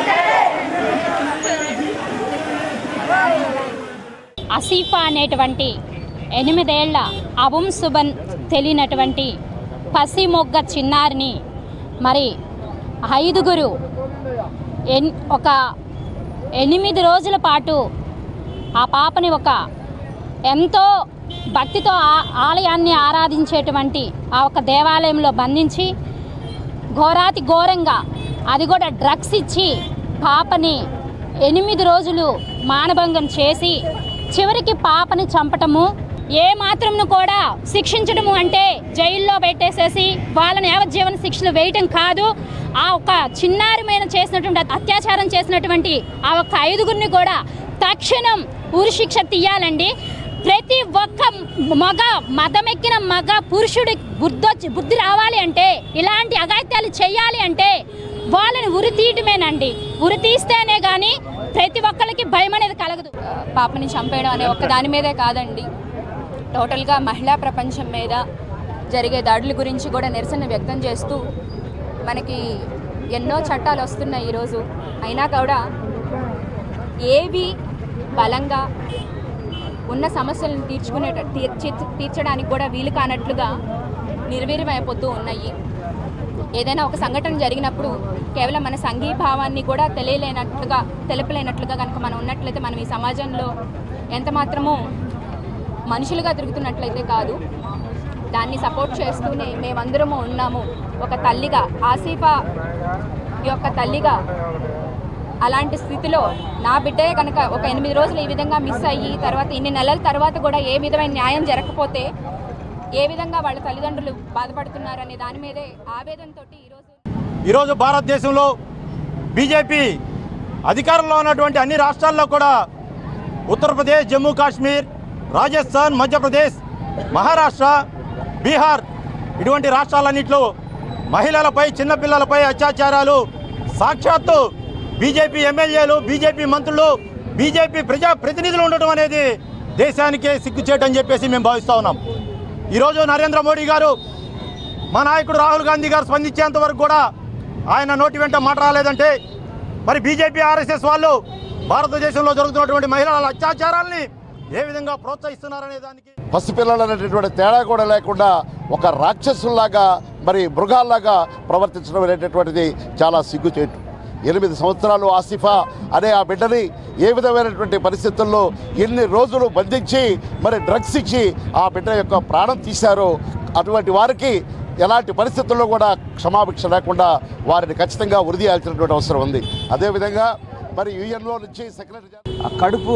అసీఫా అనేటువంటి 8 ఏళ్ల అబుం సుబన్ తెలియనటువంటి పసిమొగ్గ చిన్నారిని మరి 5గురు ఒక 8 రోజుల పాటు ఆ పాపని ఒక ఎంతో భక్తితో ఆలయాన్ని ఆరాధించేటువంటి ఆ ఒక దేవాలయంలో బంధించి ఘోరాతి ఘోరంగా అది కూడా డ్రగ్స్ ఇచ్చి పాపని 8 రోజులు మానభంగం చేసి చివరికి పాపని చంపటము, ఏ మాత్రంను కూడా శిక్షించడము అంటే జైల్లో పెట్టేసేసి వాళ్ళని యావజ్జీవన శిక్షలు వేయటం కాదు. ఆ ఒక చిన్నారి మీద చేసినటువంటి అత్యాచారం చేసినటువంటి ఆ ఒక్క 5గురిని కూడా తక్షణం ఉరిశిక్ష తీయాలండి. ప్రతి ఒక్క మదమెక్కిన మగ పురుషుడి బుద్ధి రావాలి అంటే, ఇలాంటి అఘాయిత్యాలు చేయాలి అంటే వాళ్ళని ఉరి తీయటమేనండి. ఉరి తీస్తేనే కానీ ప్రతి ఒక్కరికి భయం అనేది కలగదు. పాపని చంపేయడం అనే ఒక్క దాని మీదే కాదండి, టోటల్గా మహిళా ప్రపంచం మీద జరిగే దాడుల గురించి కూడా నిరసన వ్యక్తం చేస్తూ మనకి ఎన్నో చట్టాలు వస్తున్నాయి ఈరోజు. అయినా కూడా ఏవి బలంగా ఉన్న సమస్యలను తీర్చడానికి కూడా వీలు కానట్లుగా నిర్వీర్యమైపోతూ ఉన్నాయి. ఏదైనా ఒక సంఘటన జరిగినప్పుడు కేవలం మన సంఘీభావాన్ని కూడా తెలపలేనట్లుగా కనుక మనం ఉన్నట్లయితే మనం ఈ సమాజంలో ఎంత మాత్రమూ మనుషులుగా తిరుగుతున్నట్లయితే కాదు, దాన్ని సపోర్ట్ చేస్తూనే మేమందరము ఉన్నాము. ఒక తల్లిగా, ఆసిఫా యొక్క తల్లిగా అలాంటి స్థితిలో నా బిడ్డే కనుక ఒక 8 రోజులు ఈ విధంగా మిస్ అయ్యి తర్వాత ఇన్ని నెలల తర్వాత కూడా ఏ విధమైన న్యాయం జరగకపోతే ఏ విధంగా వాళ్ళ తల్లిదండ్రులు బాధపడుతున్నారనే దాని మీదే ఆవేదనతో ఈరోజు భారతదేశంలో బీజేపీ అధికారంలో ఉన్నటువంటి అన్ని రాష్ట్రాల్లో కూడా ఉత్తరప్రదేశ్, జమ్మూ కాశ్మీర్, రాజస్థాన్, మధ్యప్రదేశ్, మహారాష్ట్ర, బీహార్ ఇటువంటి రాష్ట్రాలన్నింటిలో మహిళలపై, చిన్నపిల్లలపై అత్యాచారాలు సాక్షాత్తు బీజేపీ ఎమ్మెల్యేలు, బీజేపీ మంత్రులు, బీజేపీ ప్రజాప్రతినిధులు ఉండటం అనేది దేశానికే సిగ్గుచేటని చెప్పేసి మేము భావిస్తూ ఉన్నాం. ఈరోజు నరేంద్ర మోడీ గారు, మా నాయకుడు రాహుల్ గాంధీ గారు స్పందించేంత వరకు కూడా ఆయన నోటి వెంట మాట రాలేదంటే మరి బీజేపీ, ఆర్ఎస్ఎస్ వాళ్ళు భారతదేశంలో జరుగుతున్నటువంటి మహిళల అత్యాచారాలని ఏ విధంగా ప్రోత్సహిస్తున్నారనే దానికి పసిపిల్లలు అనేటటువంటి తేడా కూడా లేకుండా ఒక రాక్షసుల్లాగా మరి మృగాల్లాగా ప్రవర్తించడం అనేటటువంటిది చాలా సిగ్గుచేటు. 8 సంవత్సరాలు ఆసిఫా అనే ఆ బిడ్డని ఏ విధమైనటువంటి పరిస్థితుల్లో ఎన్ని రోజులు బంధించి మరి డ్రగ్స్ ఇచ్చి ఆ బిడ్డ యొక్క ప్రాణం తీశారో అటువంటి వారికి ఎలాంటి పరిస్థితుల్లో కూడా క్షమాభిక్ష లేకుండా వారిని ఖచ్చితంగా ఉరిదీయాల్సినటువంటి అవసరం ఉంది. అదేవిధంగా మరి యూఎన్ఓ నుంచి సెక్రటరీ కడుపు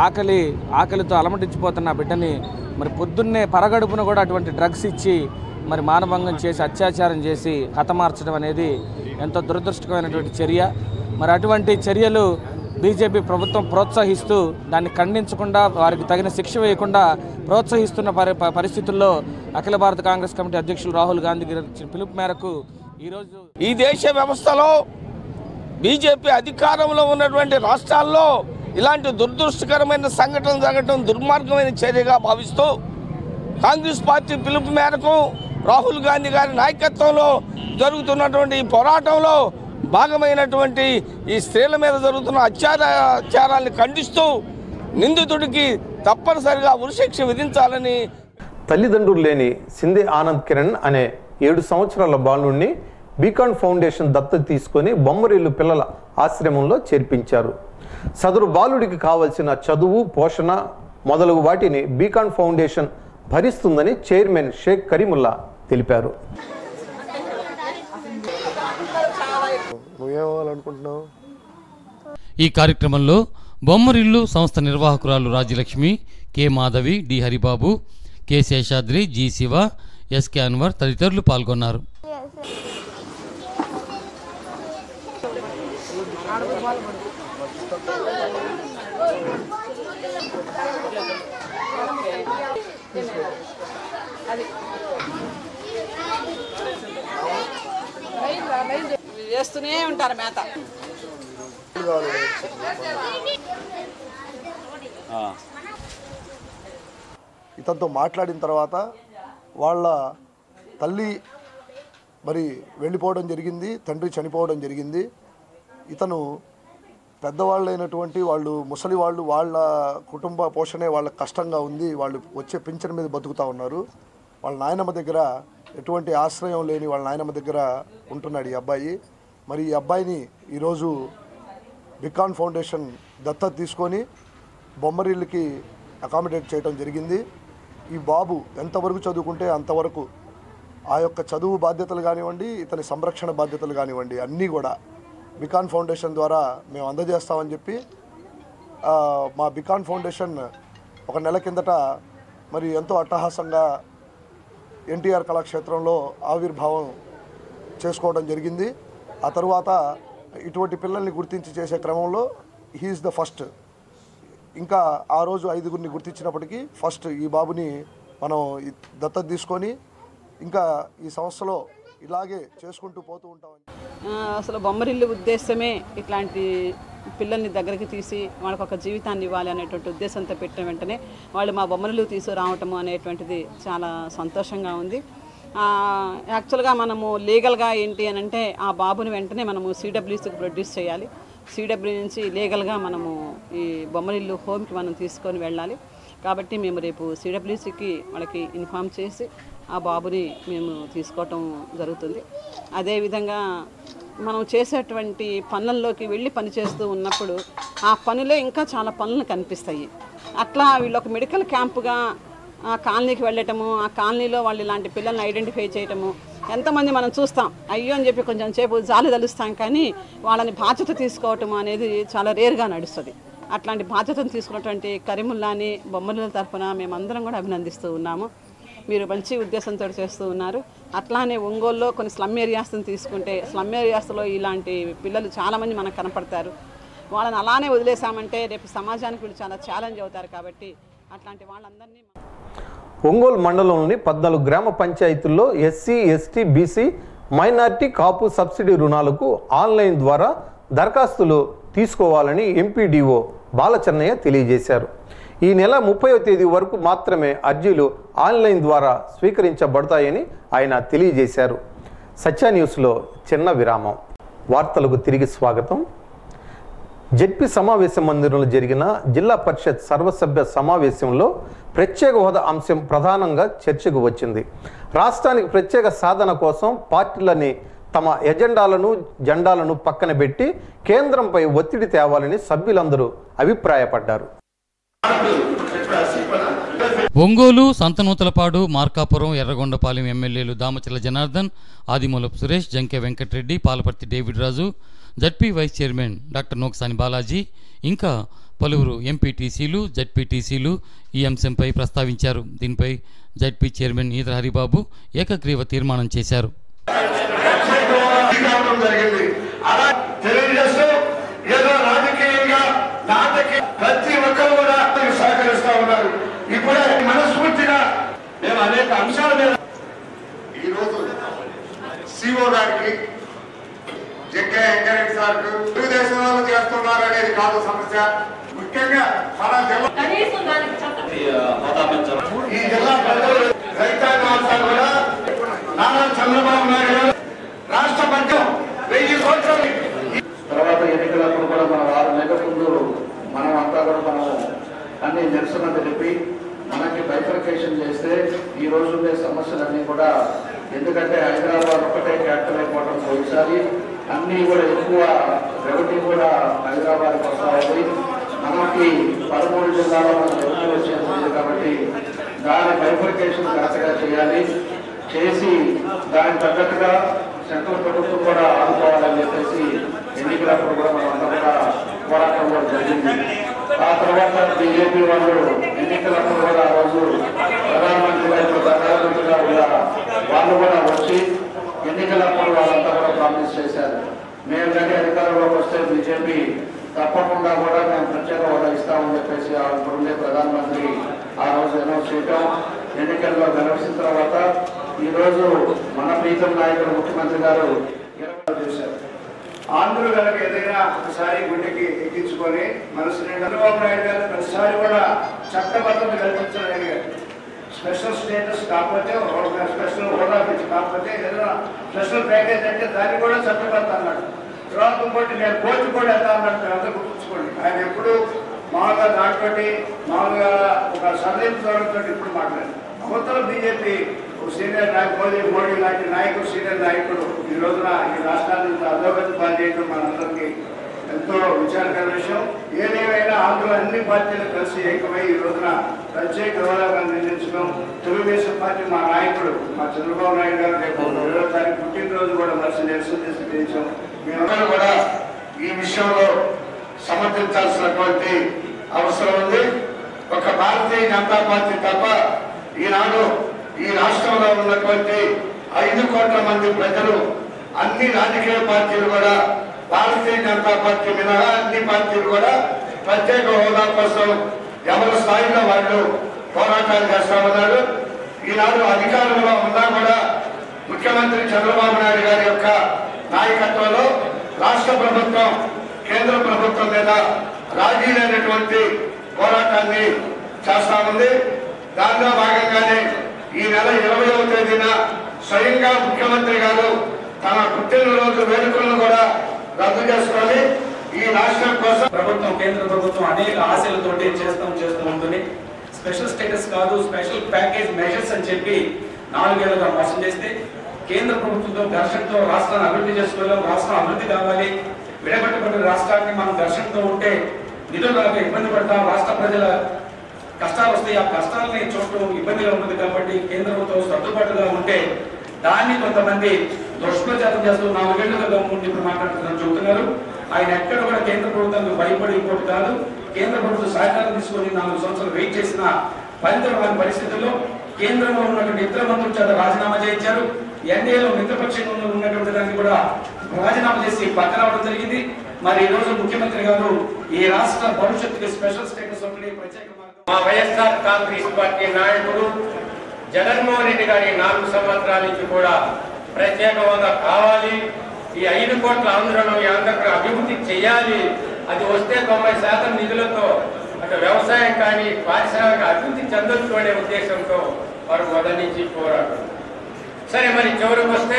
ఆకలితో అలమటించిపోతున్న బిడ్డని మరి పొద్దున్నే పరగడుపున కూడా అటువంటి డ్రగ్స్ ఇచ్చి మరి మానభంగం చేసి అత్యాచారం చేసి హతమార్చడం అనేది ఎంతో దురదృష్టకరమైనటువంటి చర్య. మరి అటువంటి చర్యలు బీజేపీ ప్రభుత్వం ప్రోత్సహిస్తూ దాన్ని ఖండించకుండా వారికి తగిన శిక్ష వేయకుండా ప్రోత్సహిస్తున్న పరిస్థితుల్లో అఖిల భారత కాంగ్రెస్ కమిటీ అధ్యక్షులు రాహుల్ గాంధీ గారి పిలుపు మేరకు ఈరోజు ఈ దేశ వ్యవస్థలో బీజేపీ అధికారంలో ఉన్నటువంటి రాష్ట్రాల్లో ఇలాంటి దురదృష్టకరమైన సంఘటన జరగడం దుర్మార్గమైన చర్యగా భావిస్తూ కాంగ్రెస్ పార్టీ పిలుపు మేరకు రాహుల్ గాంధీ గారి నాయకత్వంలో జరుగుతున్నటువంటి ఈ పోరాటంలో భాగమైనటువంటి ఈ స్త్రీల మీద జరుగుతున్న అత్యాచారాలను ఖండిస్తూ నిందితుడికి తప్పనిసరిగా ఉరిశిక్ష విధించాలని తల్లిదండ్రులు లేని సింధే ఆనంద్ కిరణ్ అనే 7 సంవత్సరాల బాలుడిని బీకాన్ ఫౌండేషన్ దత్తత తీసుకొని బొమ్మరిల్లు పిల్లల ఆశ్రమంలో చేర్పించారు. సదరు బాలుడికి కావలసిన చదువు, పోషణ మొదలగు వాటిని బీకాన్ ఫౌండేషన్ భరిస్తుందని చైర్మన్ షేక్ కరీముల్లా తెలిపారు. ఈ కార్యక్రమంలో బొమ్మరిల్లు సంస్థ నిర్వాహకురాలు Rajyalakshmi, K Madhavi, D Haribabu, K Seshadri, G Siva, SK Anwar తదితరులు పాల్గొన్నారు. వేస్తూనే ఉంటారు మేత. ఇతనితో మాట్లాడిన తర్వాత వాళ్ళ తల్లి మరి వెళ్ళిపోవడం జరిగింది, తండ్రి చనిపోవడం జరిగింది. ఇతను పెద్దవాళ్ళైనటువంటి వాళ్ళు, ముసలి వాళ్ళు, వాళ్ళ కుటుంబ పోషణే వాళ్ళకి కష్టంగా ఉంది. వాళ్ళు వచ్చే పింఛన్ మీద బతుకుతూ ఉన్నారు. వాళ్ళ నాయనమ్మ దగ్గర ఎటువంటి ఆశ్రయం లేని వాళ్ళ నాయనమ్మ దగ్గర ఉంటున్నాడు ఈ అబ్బాయి. మరి ఈ అబ్బాయిని ఈరోజు బికాన్ ఫౌండేషన్ దత్తత తీసుకొని బొమ్మరిల్లుకి అకామిడేట్ చేయడం జరిగింది. ఈ బాబు ఎంతవరకు చదువుకుంటే అంతవరకు ఆ యొక్క చదువు బాధ్యతలు కానివ్వండి, ఇతని సంరక్షణ బాధ్యతలు కానివ్వండి, అన్నీ కూడా బికాన్ ఫౌండేషన్ ద్వారా మేము అందజేస్తామని చెప్పి మా బికాన్ ఫౌండేషన్ ఒక నెల కిందట మరి ఎంతో అట్టహాసంగా ఎన్టీఆర్ కళాక్షేత్రంలో ఆవిర్భావం చేసుకోవడం జరిగింది. ఆ తరువాత ఇటువంటి పిల్లల్ని గుర్తించి చేసే క్రమంలో హీఈస్ ద ఫస్ట్. ఇంకా ఆ రోజు 5గురిని గుర్తించినప్పటికీ ఫస్ట్ ఈ బాబుని మనం దత్తత తీసుకొని ఇంకా ఈ సంస్థలో ఇలాగే చేసుకుంటూ పోతూ ఉంటామని. అసలు బొమ్మరిల్లు ఉద్దేశమే ఇట్లాంటి పిల్లల్ని దగ్గరికి తీసి వాళ్ళకి ఒక జీవితాన్ని ఇవ్వాలి అనేటువంటి ఉద్దేశంతో పెట్టిన వెంటనే వాళ్ళు మా బొమ్మరిల్లు తీసుకురావటము అనేటువంటిది చాలా సంతోషంగా ఉంది. యాక్చువల్గా మనము లీగల్గా ఏంటి అని అంటే ఆ బాబుని వెంటనే మనము సిడబ్ల్యూసీకి ప్రొడ్యూస్ చేయాలి. సిడబ్ల్యూ నుంచి లీగల్గా మనము ఈ బొమ్మరిల్లు హోమ్కి మనం తీసుకొని వెళ్ళాలి. కాబట్టి మేము రేపు సిడబ్ల్యూసీకి వాళ్ళకి ఇన్ఫామ్ చేసి ఆ బాబుని మేము తీసుకోవటం జరుగుతుంది. అదేవిధంగా మనం చేసేటువంటి పనుల్లోకి వెళ్ళి పనిచేస్తూ ఉన్నప్పుడు ఆ పనిలో ఇంకా చాలా పనులు కనిపిస్తాయి. అట్లా వీళ్ళు ఒక మెడికల్ క్యాంపుగా ఆ కాలనీకి వెళ్ళటము, ఆ కాలనీలో వాళ్ళు ఇలాంటి పిల్లల్ని ఐడెంటిఫై చేయటము, ఎంతమంది మనం చూస్తాం అయ్యో అని చెప్పి కొంచెం సేపు జాలి తలుస్తాం, కానీ వాళ్ళని బాధ్యత తీసుకోవటం అనేది చాలా రేర్గా నడుస్తుంది. అట్లాంటి బాధ్యతను తీసుకున్నటువంటి కరీముల్లాని బొమ్మల తరఫున మేమందరం కూడా అభినందిస్తూ ఉన్నాము. మీరు మంచి ఉద్దేశంతో చేస్తూ ఉన్నారు. అట్లానే ఒంగోలులో కొన్ని స్లమ్ ఏరియాస్ని తీసుకుంటే స్లమ్ ఏరియాస్లో ఇలాంటి పిల్లలు చాలామంది మనకు కనపడతారు. వాళ్ళని అలానే వదిలేసామంటే రేపు సమాజానికి వీళ్ళు చాలా ఛాలెంజ్ అవుతారు. కాబట్టి అట్లాంటి వాళ్ళందరినీ ఒంగోలు మండలంలోని 14 గ్రామ పంచాయతీల్లో SC, ST, BC, minority, Kapu subsidy రుణాలకు ఆన్లైన్ ద్వారా దరఖాస్తులు తీసుకోవాలని ఎంపీడీఓ బాలచెన్నయ్య తెలియజేశారు. ఈ నెల 30వ తేదీ వరకు మాత్రమే అర్జీలు ఆన్లైన్ ద్వారా స్వీకరించబడతాయని ఆయన తెలియజేశారు. సత్య న్యూస్లో చిన్న విరామం. వార్తలకు తిరిగి స్వాగతం. జెడ్పీ సమావేశ మందిరంలో జరిగిన జిల్లా పరిషత్ సర్వసభ్య సమావేశంలో ప్రత్యేక హోదా అంశం ప్రధానంగా చర్చకు వచ్చింది. రాష్ట్రానికి ప్రత్యేక సాధన కోసం పార్టీలని తమ ఎజెండాలను జెండాలను పక్కన పెట్టి కేంద్రంపై ఒత్తిడి తేవాలని సభ్యులందరూ అభిప్రాయపడ్డారు. ఒంగోలు, సంతనూతలపాడు, మార్కాపురం, ఎర్రగొండపాలెం ఎమ్మెల్యేలు Damacharla Janardhan, Adimulapu Suresh, Junke Venkatareddy, Palaparthi David Raju, ZP vice chairman doctor Noksani Balaji, ఇంకా పలువురు ఎంపీటీసీలు, జడ్పీటీసీలు ఈ అంశంపై ప్రస్తావించారు. దీనిపై జడ్పీ చైర్మన్ ఈదర హరిబాబు ఏకగ్రీవ తీర్మానం చేశారు. ప్రతి ఒక్కరు కూడా సహకరిస్తా ఉన్నారు. ఇప్పుడే మనస్ఫూర్తిగా మేము అనేక అంశాల మీద ఈరోజు సిఓ గారికి, జగ్గే వెంకరెడ్డి సార్కు తెలుగుదేశంలో చేస్తున్నారు అనేది కాదు సమస్య. ముఖ్యంగా మన ఈ జిల్లా ప్రజలు రైతాంగ అంశాలు కూడా నారా చంద్రబాబు నాయుడు గారు రాష్ట్ర పథకం 1000 సంవత్సరాలు తర్వాత ఎన్నికలప్పుడు కూడా మనం 6 నెలల ముందు మనం అంతా కూడా మనం అన్ని నిరసన తెలిపి మనకి బైఫర్కేషన్ చేస్తే ఈ రోజు ఉండే సమస్యలన్నీ కూడా, ఎందుకంటే హైదరాబాద్ ఒక్కటే క్యాపిటల్ అయిపోవడం పోయిసారి అన్నీ కూడా ఎక్కువ రెవెన్యూ కూడా హైదరాబాద్కి వస్తూ ఉంది. మనకి 13 జిల్లాలో మనం రెవెన్యూ వచ్చేది కాబట్టి దాని బైఫర్కేషన్ కరెక్ట్గా చేయాలి. చేసి దానికి తగ్గట్టుగా సెంట్రల్ ప్రభుత్వం కూడా ఆదుకోవాలని చెప్పేసి ఎన్నికలప్పుడు కూడా మనంతా కూడా పోరాటం కూడా జరిగింది. ఆ తర్వాత బీజేపీ వాళ్ళు ఎన్నికలప్పుడు కూడా ఆ రోజు ప్రధానమంత్రి గారు ప్రధానమంత్రిగా కూడా వాళ్ళు కూడా వచ్చి ఎన్నికలప్పుడు వాళ్ళంతా కూడా ప్రామిస్ చేశారు. మేము కానీ అధికారంలోకి వస్తే బీజేపీ తప్పకుండా కూడా మేము ప్రత్యేక హోదా ఇస్తామని చెప్పేసి ఇప్పుడుండే ప్రధానమంత్రి ఆ రోజు అనౌన్స్ చేయటం, ఎన్నికల్లో గెలిచిన తర్వాత ఈరోజు మన ప్రీతం నాయకుడు ముఖ్యమంత్రి గారు చేశారు. ఆంధ్రులు కనుక ఏదైనా ఒకసారి గుండెకి ఎక్కించుకొని మనసు చంద్రబాబు నాయుడు గారు ప్రతిసారి కూడా చట్టబద్ధత కల్పించడానికి స్పెషల్ స్టేటస్ కాకపోతే స్పెషల్ హోదా కాకపోతే ఏదైనా స్పెషల్ ప్యాకేజ్ అంటే దాన్ని కూడా చట్టబద్ధ అన్నాడు. తర్వాత ఇంకోటి నేను కోర్టు కూడా వెళ్తా అన్నట్టు అందరూ గుర్తుంచుకోండి. ఆయన ఎప్పుడు మామూలుగా దాంట్లో మామూలుగా ఒక సరళింపుతో ఇప్పుడు మాట్లాడారు. అవతల బీజేపీ సీనియర్ నాయకుడు మోడీ లాంటి నాయకుడు, సీనియర్ నాయకుడు ఈ రోజున ఈ రాష్ట్రాన్ని అధోగతి పాలు చేయడం మనందరికీ ఎంతో విచారకర విషయం. ఏదేమైనా ఆంధ్రలో అన్ని పార్టీలు కలిసి ఏకమై ఈ రోజున ప్రత్యేక హోదాగా నిర్ణయించడం, తెలుగుదేశం పార్టీ మా నాయకుడు మా చంద్రబాబు నాయుడు గారు రేపు 2వ తారీఖు పుట్టినరోజు కూడా మనిషి నిరసించాం. మేమందరూ కూడా ఈ విషయంలో సమర్థించాల్సినటువంటి అవసరం ఉంది. ఒక భారతీయ జనతా పార్టీ తప్ప ఈనాడు ఈ రాష్ట్రంలో ఉన్నటువంటి 5 కోట్ల మంది ప్రజలు, అన్ని రాజకీయ పార్టీలు కూడా భారతీయ జనతా పార్టీ మినహా అన్ని పార్టీలు కూడా ప్రత్యేక హోదా కోసం ఎవరి స్థాయిలో వాళ్ళు పోరాటాలు చేస్తా ఉన్నారు. ఈనాడు అధికారంలో ఉన్నా కూడా ముఖ్యమంత్రి చంద్రబాబు నాయుడు గారి యొక్క నాయకత్వంలో రాష్ట్ర ప్రభుత్వం కేంద్ర ప్రభుత్వం మీద రాజీ లేనటువంటి పోరాటాన్ని చేస్తా ఉంది. దానిలో భాగంగానే ఈ నెల 20వ తేదీన స్వయంగా ముఖ్యమంత్రి గారు తన పుట్టినరోజు వేడుకలను కూడా రద్దు చేసుకొని ఈ రాష్ట్రం కోసం ప్రభుత్వం, కేంద్ర ప్రభుత్వం అనేక ఆశలతోటి చేస్తూ ఉంటుంది. స్పెషల్ స్టేటస్ కాదు, స్పెషల్ ప్యాకేజ్ మెజర్స్ అని చెప్పి 4 ఏళ్ళుగా మోసం చేస్తే కేంద్ర ప్రభుత్వంతో ఘర్షణతో రాష్ట్రాన్ని అభివృద్ధి చేసుకోలేం. రాష్ట్రం అభివృద్ధి కావాలి. విడగొట్టబడిన రాష్ట్రాన్ని మనం ఘర్షణతో ఉంటే నిధులకు ఇబ్బంది పడతాం, రాష్ట్ర ప్రజల కష్టాలు వస్తాయి. ఆ కష్టాలని చూడటం ఇబ్బందిగా ఉంటుంది. కాబట్టి కేంద్రంతో సర్దుబాటుగా ఉంటే దాన్ని కొంతమంది దుష్ప్రచారం చేస్తూ 4 ఏళ్లుగా ముందు ఇప్పుడు మాట్లాడుతున్నారని చెబుతున్నారు. ఆయన ఎక్కడ కూడా కేంద్ర ప్రభుత్వానికి భయపడి ఇంకోటి కాదు. కేంద్ర ప్రభుత్వం సహకారం తీసుకొని 4 సంవత్సరాలు వెయిట్ చేసిన ఫలితం రాని పరిస్థితుల్లో కేంద్రంలో ఉన్నటువంటి ఇతర మంత్రుల చేత రాజీనామా చేయించారు. ఎన్డీఏలో మిత్రపక్షంలో ఉన్నటువంటి దాన్ని కూడా రాజీనామా చేసి పక్కన రావడం జరిగింది. మరి ఈ రోజు ముఖ్యమంత్రి గారు ఈ రాష్ట్ర భవిష్యత్తుకి స్పెషల్ స్టేటస్ ఒకటి ప్రత్యేక మా వైఎస్ఆర్ కాంగ్రెస్ పార్టీ నాయకుడు జగన్మోహన్ రెడ్డి గారి 4 సంవత్సరాల నుంచి కూడా ప్రత్యేక హోదా కావాలి, ఈ 5 కోట్ల ఆంధ్రను ఈ ఆంధ్రకు అభివృద్ధి చేయాలి, అది వస్తే 90% నిధులతో అటు వ్యవసాయం కానీ పారిశ్రామిక అభివృద్ధి చెందొచ్చు అనే ఉద్దేశంతో వారు మొదటి నుంచి పోరాడు. సరే, మరి చివరికి వస్తే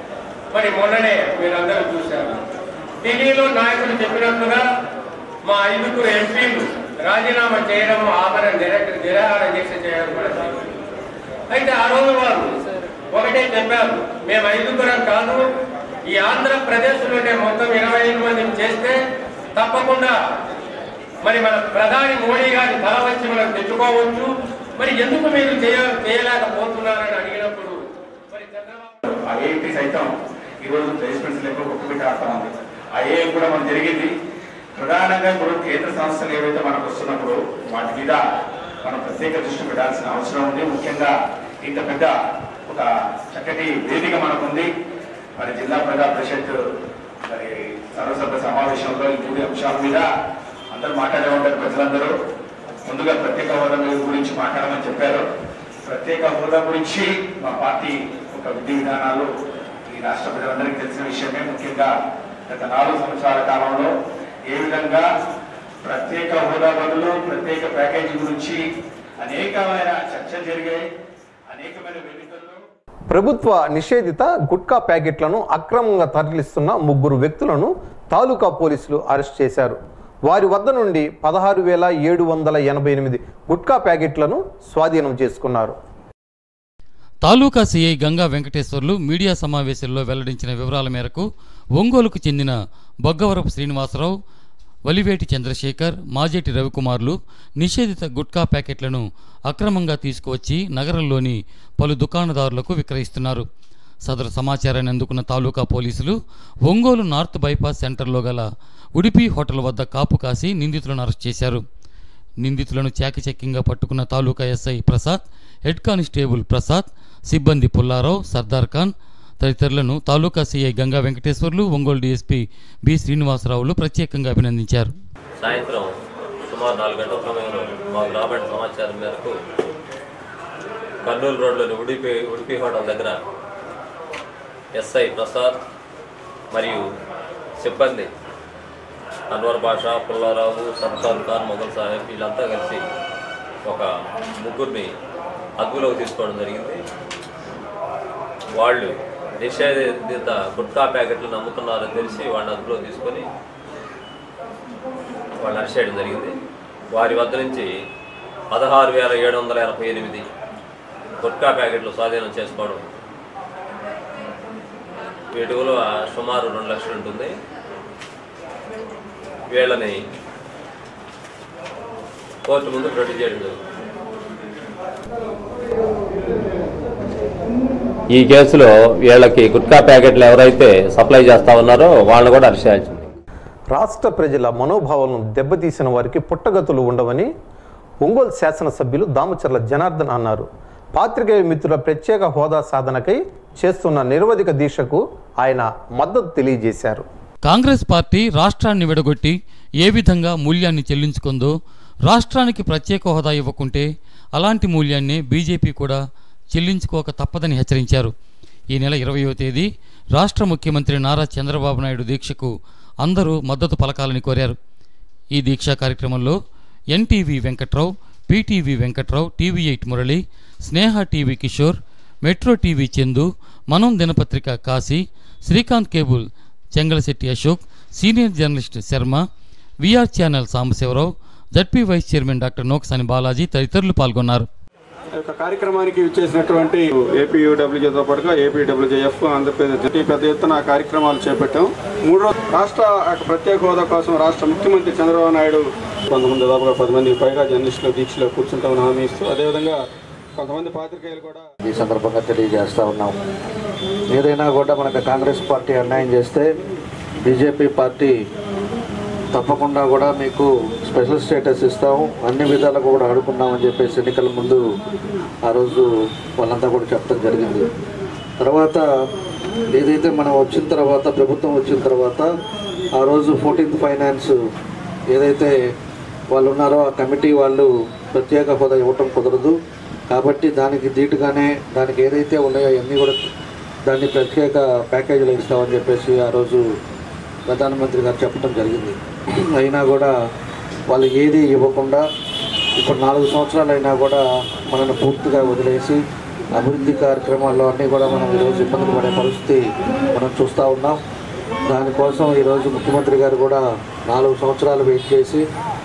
మరి మొన్ననే మీరందరూ చూశారు, ఢిల్లీలో నాయకులు చెప్పినట్లుగా మా 5 ఎంపీలు రాజీనామా చేయడం, ఆమరణ నిరాహార దీక్ష చేయడం కూడా. అయితే ఆ రోజు వారు ఒకటే చెప్పారు, మేము 5 కాదు, ఈ ఆంధ్రప్రదేశ్లోనే మొత్తం 25 మందిని చేస్తే తప్పకుండా మరి మన ప్రధాని మోడీ గారి తల వచ్చి మనం తెచ్చుకోవచ్చు, మరి ఎందుకు మీరు చేయలేకపోతున్నారని అడిగినప్పుడు మరి చంద్రబాబు ఐఐటి సైతం ఈరోజు ప్లేస్మెంట్స్ లెక్క ఒక్కబిట్టి ఆడుతూ ఉంది. ఐఏఎం కూడా మనం జరిగింది. ప్రధానంగా ఇప్పుడు కేంద్ర సంస్థలు ఏవైతే మనకు వస్తున్నప్పుడు వాటి మీద మనం ప్రత్యేక దృష్టి పెట్టాల్సిన అవసరం ఉంది. ముఖ్యంగా ఇంత పెద్ద ఒక చక్కటి వేదిక మనకుంది. మరి జిల్లా ప్రజా పరిషత్ మరి సర్వసభ్య సమావేశంలో ఈ 3 అంశాల మీద అందరూ మాట్లాడే ఉంటారు. ప్రజలందరూ ముందుగా ప్రత్యేక హోదా గురించి మాట్లాడమని చెప్పారు. ప్రత్యేక హోదా గురించి మా పార్టీ ఒక విధి విధానాలు ఈ రాష్ట్ర ప్రజలందరికీ తెలిసిన విషయమే. ముఖ్యంగా గత 4 సంవత్సరాల కాలంలో ఏ విధంగా ప్రత్యేక హోదా బదులు ప్రత్యేక ప్యాకేజీ గురించి అనేకమైన చర్చలు జరిగాయి. అనేకమైన వేదికల్లో ప్రభుత్వ నిషేధిత గుట్కా ప్యాకెట్లను అక్రమంగా తరలిస్తున్న 3 వ్యక్తులను తాలూకా పోలీసులు అరెస్ట్ చేశారు. వారి వద్ద నుండి 16,788 గుట్కా ప్యాకెట్లను స్వాధీనం చేసుకున్నారు. తాలూకా సిఐ గంగా వెంకటేశ్వర్లు మీడియా సమావేశంలో వెల్లడించిన వివరాల మేరకు ఒంగోలుకు చెందిన బొగ్గవరపు శ్రీనివాసరావు, వలివేటి చంద్రశేఖర్, మాజేటి రవికుమార్లు నిషేధిత గుట్కా ప్యాకెట్లను అక్రమంగా తీసుకువచ్చి నగరంలోని పలు దుకాణదారులకు విక్రయిస్తున్నారు. సదరు సమాచారాన్ని అందుకున్న తాలూకా పోలీసులు ఒంగోలు నార్త్ బైపాస్ సెంటర్లో గల ఉడిపి హోటల్ వద్ద కాపు కాసి నిందితులను అరెస్ట్ చేశారు. నిందితులను చాకచక్యంగా పట్టుకున్న taluka SI Prasad, head constable Prasad, సిబ్బంది పుల్లారావు, సర్దార్ ఖాన్ తదితరులను taluka CI Ganga Venkateswarlu, Ongole DSP B శ్రీనివాసరావులు ప్రత్యేకంగా అభినందించారు. సాయంత్రం సుమారు 4 గంటల సమయంలో మాకు రాబడిన సమాచారం మేరకు కర్నూలు రోడ్లోని ఉడిపి హోటల్ దగ్గర ఎస్ఐ ప్రసాద్ మరియు సిబ్బంది అన్వర్ బాషా, పుల్లారావు, సర్దార్ ఖాన్, మొఘల్ సాహెబ్ వీళ్ళంతా కలిసి ఒక 3 అదుపులోకి తీసుకోవడం జరిగింది. వాళ్ళు నిషేధిత గుట్కా ప్యాకెట్లను అమ్ముతున్నారని తెలిసి వాళ్ళని అదుపులో తీసుకొని వాళ్ళు అరెస్ట్ చేయడం జరిగింది. వారి వద్ద నుంచి 16,788 గుట్కా ప్యాకెట్లు స్వాధీనం చేసుకోవడం, వీటి విలువ సుమారు 2 లక్షలు ఉంటుంది. వీళ్ళని కోర్టు ముందు ప్రొడ్యూస్ చేయడం జరుగుతుంది. ఈ కేసులో వీళ్ళకి గుట్కా ప్యాకెట్లు ఎవరైతే సప్లై చేస్తా ఉన్నారో వాళ్ళని కూడా అరెస్ట్ చేయాల్సింది. రాష్ట్ర ప్రజల మనోభావాలను దెబ్బతీసిన వారికి పుట్టగతులు ఉండవని ఒంగోలు శాసనసభ్యులు దామచర్ల జనార్దన్ అన్నారు. పాత్రికేయ మిత్రుల ప్రత్యేక హోదా సాధనకై చేస్తున్న నిరవధిక దీక్షకు ఆయన మద్దతు తెలియజేశారు. కాంగ్రెస్ పార్టీ రాష్ట్రాన్ని విడగొట్టి ఏ విధంగా మూల్యాన్ని చెల్లించుకుందో రాష్ట్రానికి ప్రత్యేక హోదా ఇవ్వకుంటే అలాంటి మూల్యాన్ని బీజేపీ కూడా చెల్లించుకోక తప్పదని హెచ్చరించారు. ఈ నెల 20వ తేదీ రాష్ట్ర ముఖ్యమంత్రి నారా చంద్రబాబు నాయుడు దీక్షకు అందరూ మద్దతు పలకాలని కోరారు. ఈ దీక్షా కార్యక్రమంలో NTV Venkatrao, PTV Venkatrao, TV eight Murali, Sneha TV Kishore, metro TV Chandu, Manam దినపత్రిక Kasi, Srikanth cable Chengalasetty Ashok, senior journalist Sharma, VR channel Sambasivarao, ZP vice chairman doctor Noksani Balaji తదితరులు పాల్గొన్నారు. ఈ యొక్క కార్యక్రమానికి విచ్చేసినటువంటి ఏపీయూడబ్ల్యూజేతో పాటుగా ఏపీడబ్ల్యూజేఎఫ్ ఆంధ్రప్రదేశ్ జట్టి పెద్ద ఎత్తున కార్యక్రమాలు చేపట్టాం. 3 రోజులు రాష్ట్ర ప్రత్యేక హోదా కోసం రాష్ట్ర ముఖ్యమంత్రి చంద్రబాబు నాయుడు కొంతమంది దాదాపుగా 10 మందికి పైగా జర్నలిస్టులు దీక్షలో కూర్చుంటామని హామీ ఇస్తూ అదేవిధంగా కొంతమంది పాత్రికేయులు కూడా ఈ సందర్భంగా తెలియజేస్తూ ఉన్నాం. ఏదైనా కూడా మనకు కాంగ్రెస్ పార్టీ అన్యాయం చేస్తే బీజేపీ పార్టీ తప్పకుండా కూడా మీకు స్పెషల్ స్టేటస్ ఇస్తాము, అన్ని విధాలుగా కూడా ఆడుకున్నామని చెప్పేసి ఎన్నికల ముందు ఆ రోజు వాళ్ళంతా కూడా చెప్పడం జరిగింది. తర్వాత ఏదైతే మనం వచ్చిన తర్వాత ప్రభుత్వం వచ్చిన తర్వాత ఆ రోజు 14th ఫైనాన్స్ ఏదైతే వాళ్ళు ఉన్నారో ఆ కమిటీ వాళ్ళు ప్రత్యేక హోదా ఇవ్వటం కుదరదు కాబట్టి దానికి ధీటుగానే దానికి ఏదైతే ఉన్నాయో అవన్నీ కూడా దాన్ని ప్రత్యేక ప్యాకేజీలు ఇస్తామని చెప్పేసి ఆ రోజు ప్రధానమంత్రి గారు చెప్పడం జరిగింది. అయినా కూడా వాళ్ళు ఏది ఇవ్వకుండా ఇప్పుడు 4 సంవత్సరాలు అయినా కూడా మనల్ని పూర్తిగా వదిలేసి అభివృద్ధి కార్యక్రమాల్లో అన్నీ కూడా మనం ఈరోజు ఇబ్బందులు పడే పరిస్థితి మనం చూస్తూ ఉన్నాం. దానికోసం ఈరోజు ముఖ్యమంత్రి గారు కూడా 4 సంవత్సరాలు వెయిట్ చేసి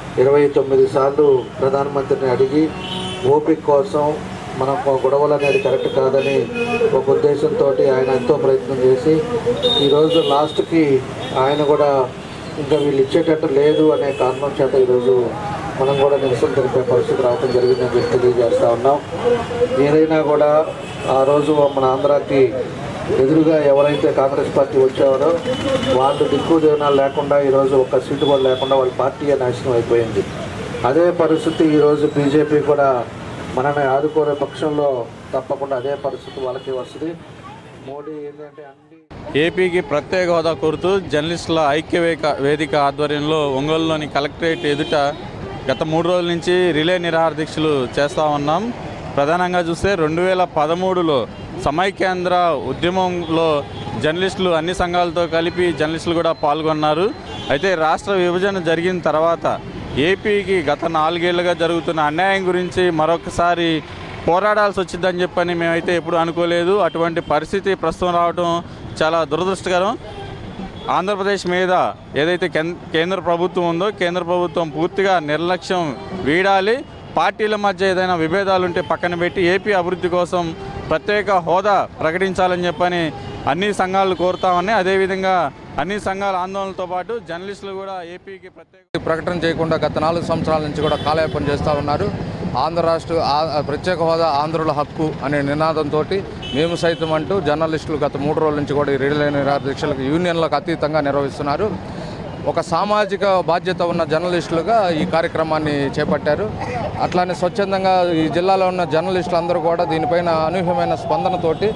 29 సార్లు ప్రధానమంత్రిని అడిగి ఓపిక కోసం మన గొడవలు అనేది కరెక్ట్ కాదని ఒక ఉద్దేశంతో ఆయన ఎంతో ప్రయత్నం చేసి ఈరోజు లాస్ట్కి ఆయన కూడా ఇంకా వీళ్ళు ఇచ్చేటట్టు లేదు అనే కారణం చేత ఈరోజు మనం కూడా నిరసన తెలిపే పరిస్థితి రావడం జరిగిందని చెప్పి తెలియజేస్తూ ఉన్నాం. ఏదైనా కూడా ఆ రోజు మన ఆంధ్రాకి ఎదురుగా ఎవరైతే కాంగ్రెస్ పార్టీ వచ్చారో వాళ్ళు దిక్కుదేనాలు లేకుండా ఈరోజు ఒక్క సీటు కూడా లేకుండా వాళ్ళ పార్టీ నాశనం అయిపోయింది. అదే పరిస్థితి ఈరోజు బీజేపీ కూడా మనల్ని ఆదుకోనే పక్షంలో తప్పకుండా అదే పరిస్థితి వాళ్ళకి వస్తుంది. మోడీ ఏంటంటే ఏపీకి ప్రత్యేక హోదా కోరుతూ జర్నలిస్టుల ఐక్య వేదిక ఆధ్వర్యంలో ఒంగోలులోని కలెక్టరేట్ ఎదుట గత 3 రోజుల నుంచి రిలే నిరాహార దీక్షలు చేస్తూ ఉన్నాం. ప్రధానంగా చూస్తే 2013లో సమైక్యాంధ్ర ఉద్యమంలో జర్నలిస్టులు అన్ని సంఘాలతో కలిపి జర్నలిస్టులు కూడా పాల్గొన్నారు. అయితే రాష్ట్ర విభజన జరిగిన తర్వాత ఏపీకి గత 4 ఏళ్లుగా జరుగుతున్న అన్యాయం గురించి మరొకసారి పోరాడాల్సి వచ్చిందని చెప్పని మేమైతే ఎప్పుడు అనుకోలేదు. అటువంటి పరిస్థితి ప్రస్తుతం రావడం చాలా దురదృష్టకరం. ఆంధ్రప్రదేశ్ మీద ఏదైతే కేంద్ర ప్రభుత్వం ఉందో కేంద్ర ప్రభుత్వం పూర్తిగా నిర్లక్ష్యం వీడాలి. పార్టీల మధ్య ఏదైనా విభేదాలు ఉంటే పక్కన పెట్టి ఏపీ అభివృద్ధి కోసం ప్రత్యేక హోదా ప్రకటించాలని చెప్పని అన్ని సంఘాలు కోరుతామని, అదేవిధంగా అన్ని సంఘాల ఆందోళనలతో పాటు జర్నలిస్టులు కూడా ఏపీకి ప్రకటన చేయకుండా గత 4 సంవత్సరాల నుంచి కూడా కాలయాపన చేస్తూ ఉన్నారు. ఆంధ్ర రాష్ట్ర ప్రత్యేక హోదా ఆంధ్రుల హక్కు అనే నినాదంతో మేము సైతం అంటూ జర్నలిస్టులు గత 3 రోజుల నుంచి కూడా ఈ రిలే నిరాహార దీక్షలకు యూనియన్లకు అతీతంగా నిర్వహిస్తున్నారు. ఒక సామాజిక బాధ్యత ఉన్న జర్నలిస్టులుగా ఈ కార్యక్రమాన్ని చేపట్టారు. అట్లానే స్వచ్ఛందంగా ఈ జిల్లాలో ఉన్న జర్నలిస్టులు అందరూ కూడా దీనిపైన అనూహ్యమైన స్పందనతోటి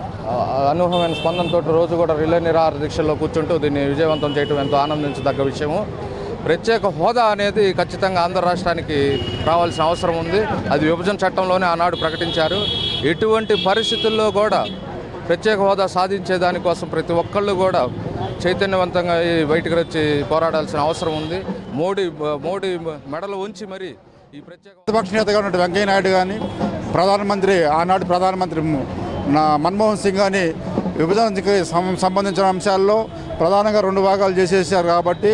రోజు కూడా రిలే నిరాహార దీక్షల్లో కూర్చుంటూ దీన్ని విజయవంతం చేయడం ఎంతో ఆనందించదగ్గ విషయము. ప్రత్యేక హోదా అనేది ఖచ్చితంగా ఆంధ్ర రాష్ట్రానికి రావాల్సిన అవసరం ఉంది. అది విభజన చట్టంలోనే ఆనాడు ప్రకటించారు. ఎటువంటి పరిస్థితుల్లో కూడా ప్రత్యేక హోదా సాధించే దానికోసం ప్రతి ఒక్కళ్ళు కూడా చైతన్యవంతంగా బయటకు వచ్చి పోరాడాల్సిన అవసరం ఉంది. మోడీ మెడలు ఉంచి మరి ఈ ప్రతిపక్ష నేతగా ఉన్న వెంకయ్య నాయుడు కానీ ఆనాడు ప్రధానమంత్రి మన్మోహన్ సింగ్ కానీ విభజనకి సంబంధించిన అంశాల్లో ప్రధానంగా 2 భాగాలు చేసేసారు. కాబట్టి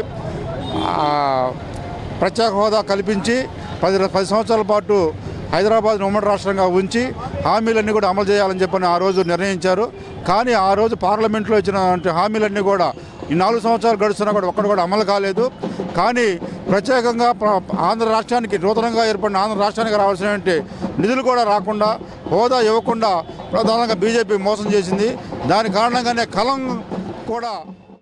ప్రత్యేక హోదా కల్పించి 10 సంవత్సరాల పాటు హైదరాబాద్ను ఉమ్మడి రాష్ట్రంగా ఉంచి హామీలన్నీ కూడా అమలు చేయాలని చెప్పని ఆ రోజు నిర్ణయించారు. కానీ ఆ రోజు పార్లమెంట్లో ఇచ్చిన హామీలన్నీ కూడా ఈ 4 సంవత్సరాలు గడుస్తున్నా కూడా ఒక్కటి కూడా అమలు కాలేదు. కానీ ప్రత్యేకంగా ఆంధ్ర రాష్ట్రానికి నూతనంగా ఏర్పడిన ఆంధ్ర రాష్ట్రానికి రావాల్సినటువంటి నిధులు కూడా రాకుండా, హోదా ఇవ్వకుండా ప్రధానంగా బీజేపీ మోసం చేసింది. దాని కారణంగానే కలం కూడా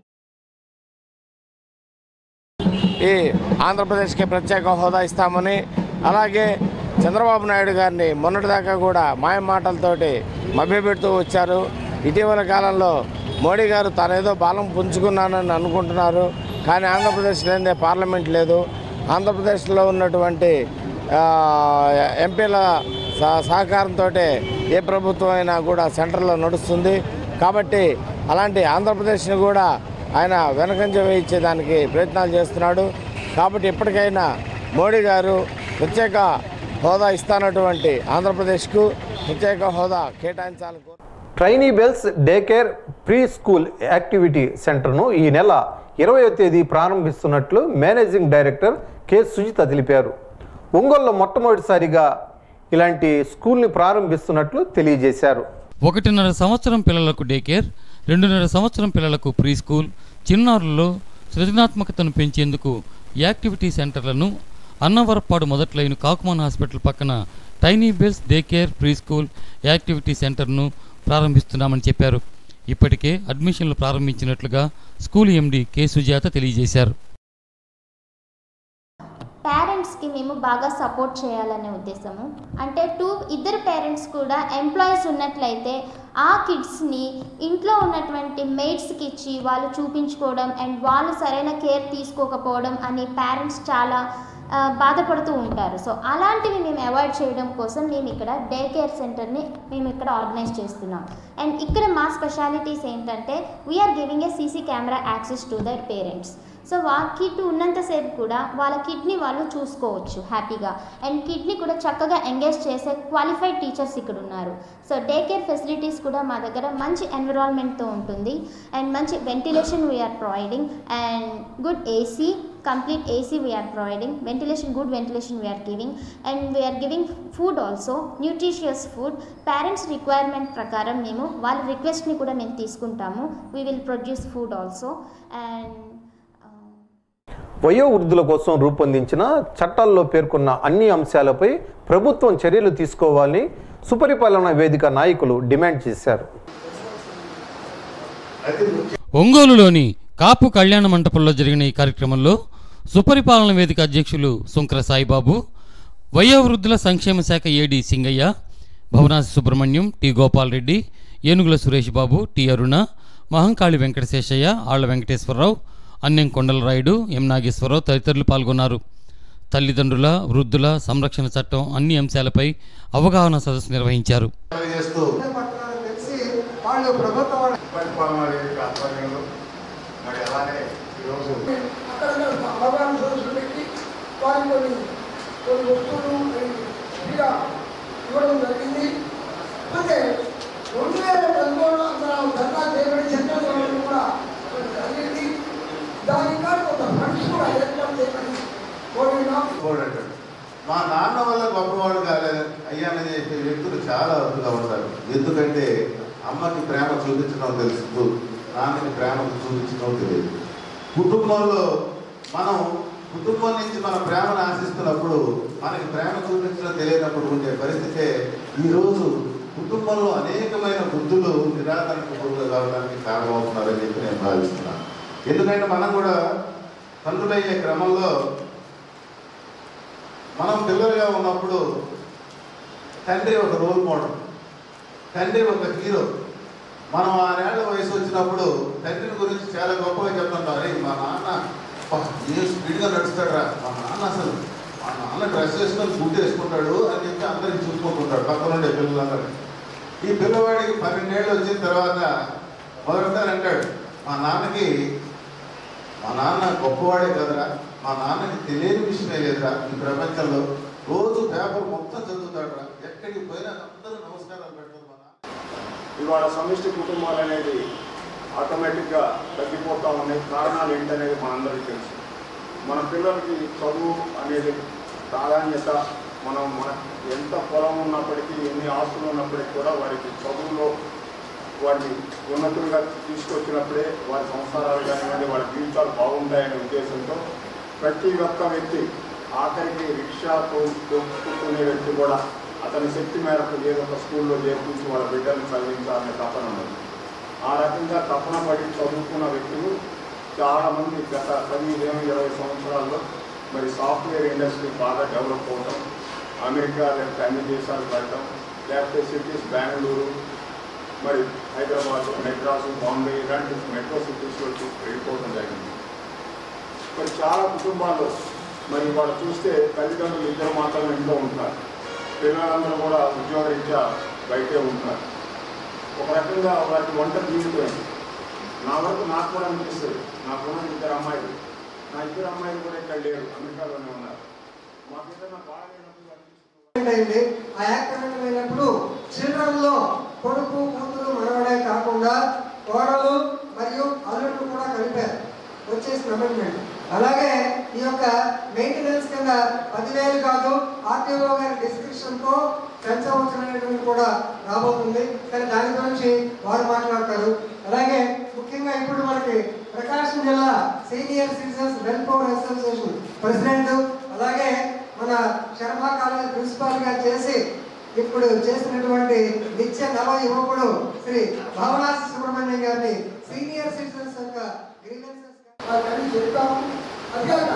ఈ ఆంధ్రప్రదేశ్కి ప్రత్యేక హోదా ఇస్తామని, అలాగే చంద్రబాబు నాయుడు గారిని మొన్నటిదాకా కూడా మాయ మాటలతోటి మభ్యపెడుతూ వచ్చారు. ఇటీవల కాలంలో మోడీ గారు తానేదో బాలం పుంజుకున్నానని అనుకుంటున్నారు. కానీ ఆంధ్రప్రదేశ్ లేదే పార్లమెంట్ లేదు. ఆంధ్రప్రదేశ్లో ఉన్నటువంటి ఎంపీల సహకారంతో ఏ ప్రభుత్వం అయినా కూడా సెంటర్లో నడుస్తుంది. కాబట్టి అలాంటి ఆంధ్రప్రదేశ్ని కూడా ఆయన వెనకంజ వేయించేదానికి ప్రయత్నాలు చేస్తున్నాడు. కాబట్టి ఇప్పటికైనా మోడీ గారు ప్రత్యేక హోదా ఇస్తానటువంటి ఆంధ్రప్రదేశ్కు ప్రత్యేక హోదా కేటాయించాలని trainee bells day care pre school activity సెంటర్ను ఈ నెల 20వ తేదీ ప్రారంభిస్తున్నట్లు మేనేజింగ్ డైరెక్టర్ కె సుజిత తెలిపారు. ఒంగోలులో మొట్టమొదటిసారిగా ఇలాంటి స్కూల్ని ప్రారంభిస్తున్నట్లు తెలియజేశారు. 1.5 సంవత్సరం పిల్లలకు డే కేర్, 2.5 సంవత్సరం పిల్లలకు ప్రీ స్కూల్, చిన్నారుల్లో సృజనాత్మకతను పెంచేందుకు యాక్టివిటీ సెంటర్లను అన్నవరపాడు మొదటి లైన్ కాకుమాన్ హాస్పిటల్ పక్కన tiny bells day care pre school activity సెంటర్ను ప్రారంభిస్తున్నామని చెప్పారు. ఇప్పటికే అడ్మిషన్లు ప్రారంభించినట్లుగా స్కూల్ ఎండి కె సుజాత తెలియజేశారు. పేరెంట్స్కి మేము బాగా సపోర్ట్ చేయాలనే ఉద్దేశము. అంటే ఇద్దరు పేరెంట్స్ కూడా ఎంప్లాయీస్ ఉన్నట్లయితే ఆ కిడ్స్ని ఇంట్లో ఉన్నటువంటి మెయిడ్స్కి ఇచ్చి వాళ్ళు చూపించుకోవడం అండ్ వాళ్ళు సరైన కేర్ తీసుకోకపోవడం అని పేరెంట్స్ చాలా బాధపడుతూ ఉంటారు. సో అలాంటివి మేము అవాయిడ్ చేయడం కోసం మేము ఇక్కడ డే కేర్ సెంటర్ని మేము ఇక్కడ ఆర్గనైజ్ చేస్తున్నాం. అండ్ ఇక్కడ మా స్పెషాలిటీస్ ఏంటంటే we're giving a CC camera access to their parents. So kid ఉన్నంతసేపు కూడా వాళ్ళ కిడ్ని వాళ్ళు చూసుకోవచ్చు హ్యాపీగా. అండ్ కిడ్ని కూడా చక్కగా ఎంగేజ్ చేసే క్వాలిఫైడ్ టీచర్స్ ఇక్కడ ఉన్నారు. సో డే కేర్ ఫెసిలిటీస్ కూడా మా దగ్గర మంచి ఎన్విరాన్మెంట్తో ఉంటుంది. అండ్ మంచి ventilation we're providing and good AC, complete AC we are providing, ventilation, good ventilation we are giving, and we are giving food also, nutritious food. Parents requirement prakaram మేము వాళ్ళ రిక్వెస్ట్ని కూడా మేము తీసుకుంటాము. we will produce food also. And వయోవృద్ధుల కోసం రూపొందించిన చట్టాల్లో పేర్కొన్న అన్ని అంశాలపై ప్రభుత్వం చర్యలు తీసుకోవాలని సుపరిపాలన వేదిక నాయకులు డిమాండ్ చేశారు. ఒంగోలులోని కాపు కళ్యాణ మంటపంలో జరిగిన ఈ కార్యక్రమంలో సుపరిపాలన వేదిక అధ్యక్షులు సుంకర సాయిబాబు, వయోవృద్ధుల సంక్షేమ శాఖ AD Singaiah, Bhavanasi Subrahmanyam, T Gopal Reddy, Enugula Suresh Babu, T Aruna, Mahankali Venkataseshaiah, Alla Venkateswararao, Annem Kondalarayudu, M Nageswararao తదితరులు పాల్గొన్నారు. తల్లిదండ్రుల వృద్ధుల సంరక్షణ చట్టం అన్ని అంశాలపై అవగాహన సదస్సు నిర్వహించారు. ఇవ్వడం జరిగింది. అయితే 2013 ధర్నా చేయబడి సెంట్రల్ గవర్నమెంట్ కూడా జరిగింది. దానికి కొంత ఫండ్స్ కూడా ఏర్పాటు చేయబడి మా నాన్న వల్ల గొప్పవాడు కాలేదు అయ్యానని చెప్పే వ్యక్తులు చాలా అరుదుగా ఉంటారు. ఎందుకంటే అమ్మకి ప్రేమ చూపించడం తెలుసు, నాన్నకి ప్రేమ చూపించడం తెలియదు. కుటుంబంలో మనం కుటుంబం నుంచి మన ప్రేమను ఆశిస్తున్నప్పుడు మనకి ప్రేమ చూపించడం తెలియనప్పుడు ఉండే పరిస్థితే ఈరోజు కుటుంబంలో అనేకమైన వృద్ధులు నిరాకరణకు గురులు కావడానికి కారణమవుతున్నారని చెప్పి నేను భావిస్తున్నాను. ఎందుకంటే మనం కూడా తండ్రులయ్యే క్రమంలో మనం పిల్లలుగా ఉన్నప్పుడు తండ్రి ఒక రోల్ మోడల్, తండ్రి ఒక హీరో. మనం 6 ఏళ్ల వయసు వచ్చినప్పుడు తండ్రిని గురించి చాలా గొప్పగా చెప్తుంటాం. అరే మా నాన్న ఏ స్పీడ్గా నడుస్తాడు రా, మా నాన్న డ్రెస్ వేసుకొని బూట్ వేసుకుంటాడు అని చెప్పి అందరికి చూసుకుంటుంటాడు పక్కన ఉండే పిల్లలందరూ. ఈ పిల్లవాడికి 12 ఏళ్ళు వచ్చిన తర్వాత మొదటిసారి అంటాడు, మా నాన్న గొప్పవాడే కదరా, మా నాన్నకి తెలియని విషయమే లేదురా ఈ ప్రపంచంలో, రోజు పేపర్ మొత్తం చదువుతాడు రా, ఎక్కడికి పోయినా అందరూ నమస్కారాలు పెడతారు. ఇవాళ సమిష్టి కుటుంబాలు అనేది ఆటోమేటిక్గా తగ్గిపోతా ఉన్నాయి. కారణాలు ఏంటనేది మనందరికీ తెలుసు. మన పిల్లలకి చదువు అనేది ప్రాధాన్యత. మన ఎంత పొలం ఉన్నప్పటికీ, ఎన్ని ఆస్తులు ఉన్నప్పటికీ కూడా వారికి చదువులో వాటిని ఉన్నతులుగా తీసుకొచ్చినప్పుడే వారి సంసారాలు కానివ్వండి వాళ్ళ జీవితాలు బాగుంటాయనే ఉద్దేశంతో ప్రతి ఒక్క వ్యక్తి ఆఖరికి రిక్షా తోక్కునే వ్యక్తి కూడా అతని శక్తి మేరకు ఏదో ఒక స్కూల్లో చేర్పించి వాళ్ళ బిడ్డలను చదివించాలనే తపన ఉన్నది. ఆ రకంగా తపన పడి చదువుకున్న వ్యక్తులు చాలామంది గత 15-20 సంవత్సరాల్లో మరి సాఫ్ట్వేర్ ఇండస్ట్రీ బాగా డెవలప్ అవటం, అమెరికా లేకపోతే అన్ని దేశాలు వెళ్ళటం, లేకపోతే సిటీస్ బెంగళూరు, మరి హైదరాబాద్, మెడ్రాసు, బాంబే ఇలాంటి మెట్రో సిటీస్లోకి వెళ్ళిపోవడం జరిగింది. మరి చాలా కుటుంబాల్లో మరి వాళ్ళు చూస్తే తల్లిదండ్రులు ఇద్దరు మాత్రమే ఇంట్లో ఉంటారు, పిల్లలందరూ కూడా ఉద్యోగరీత్యా బయటే ఉంటారు. ఒక రకంగా వారికి వంట జీవితమైంది. నా వరకు నాకు కూడా అనిపిస్తుంది, నాకున్న 2 అమ్మాయిలు, నా 2 అమ్మాయిలు కూడా ఇక్కడ లేరు, అమెరికాలోనే ఉన్నారు. మాకు ఏదైనా బాగాలేనప్పుడు అయింది. ఆ యాక్సిడెంట్ అయినప్పుడు చిల్డ్రన్లో కొడుకు కూతురు మనవడే కాకుండా కోడలు మరియు అల్లుడు కూడా కలిపారు, వచ్చేసిన అమెండ్మెంట్. అలాగే ఈ యొక్క మెయింటెనెన్స్ కింద 10,000 కాదు, ఆర్టీఓ గారి డిస్క్రిప్షన్తో పెంచవలసినటువంటి కూడా రాబోతుంది. కానీ దాని గురించి వారు మాట్లాడతారు. అలాగే ముఖ్యంగా ఇప్పుడు మనకి ప్రకాశం జిల్లా senior citizens welfare association president, అలాగే మన శర్మ కాలేజ్ ప్రిన్సిపాల్గా చేసి ఇప్పుడు చేసినటువంటి నిత్య నవ యువకుడు శ్రీ భావనాథ సుబ్రహ్మణ్యం గారిని సీనియర్ సిటిజన్స్ యొక్క గ్రీవెన్సెస్ చెప్తాము. అదేగా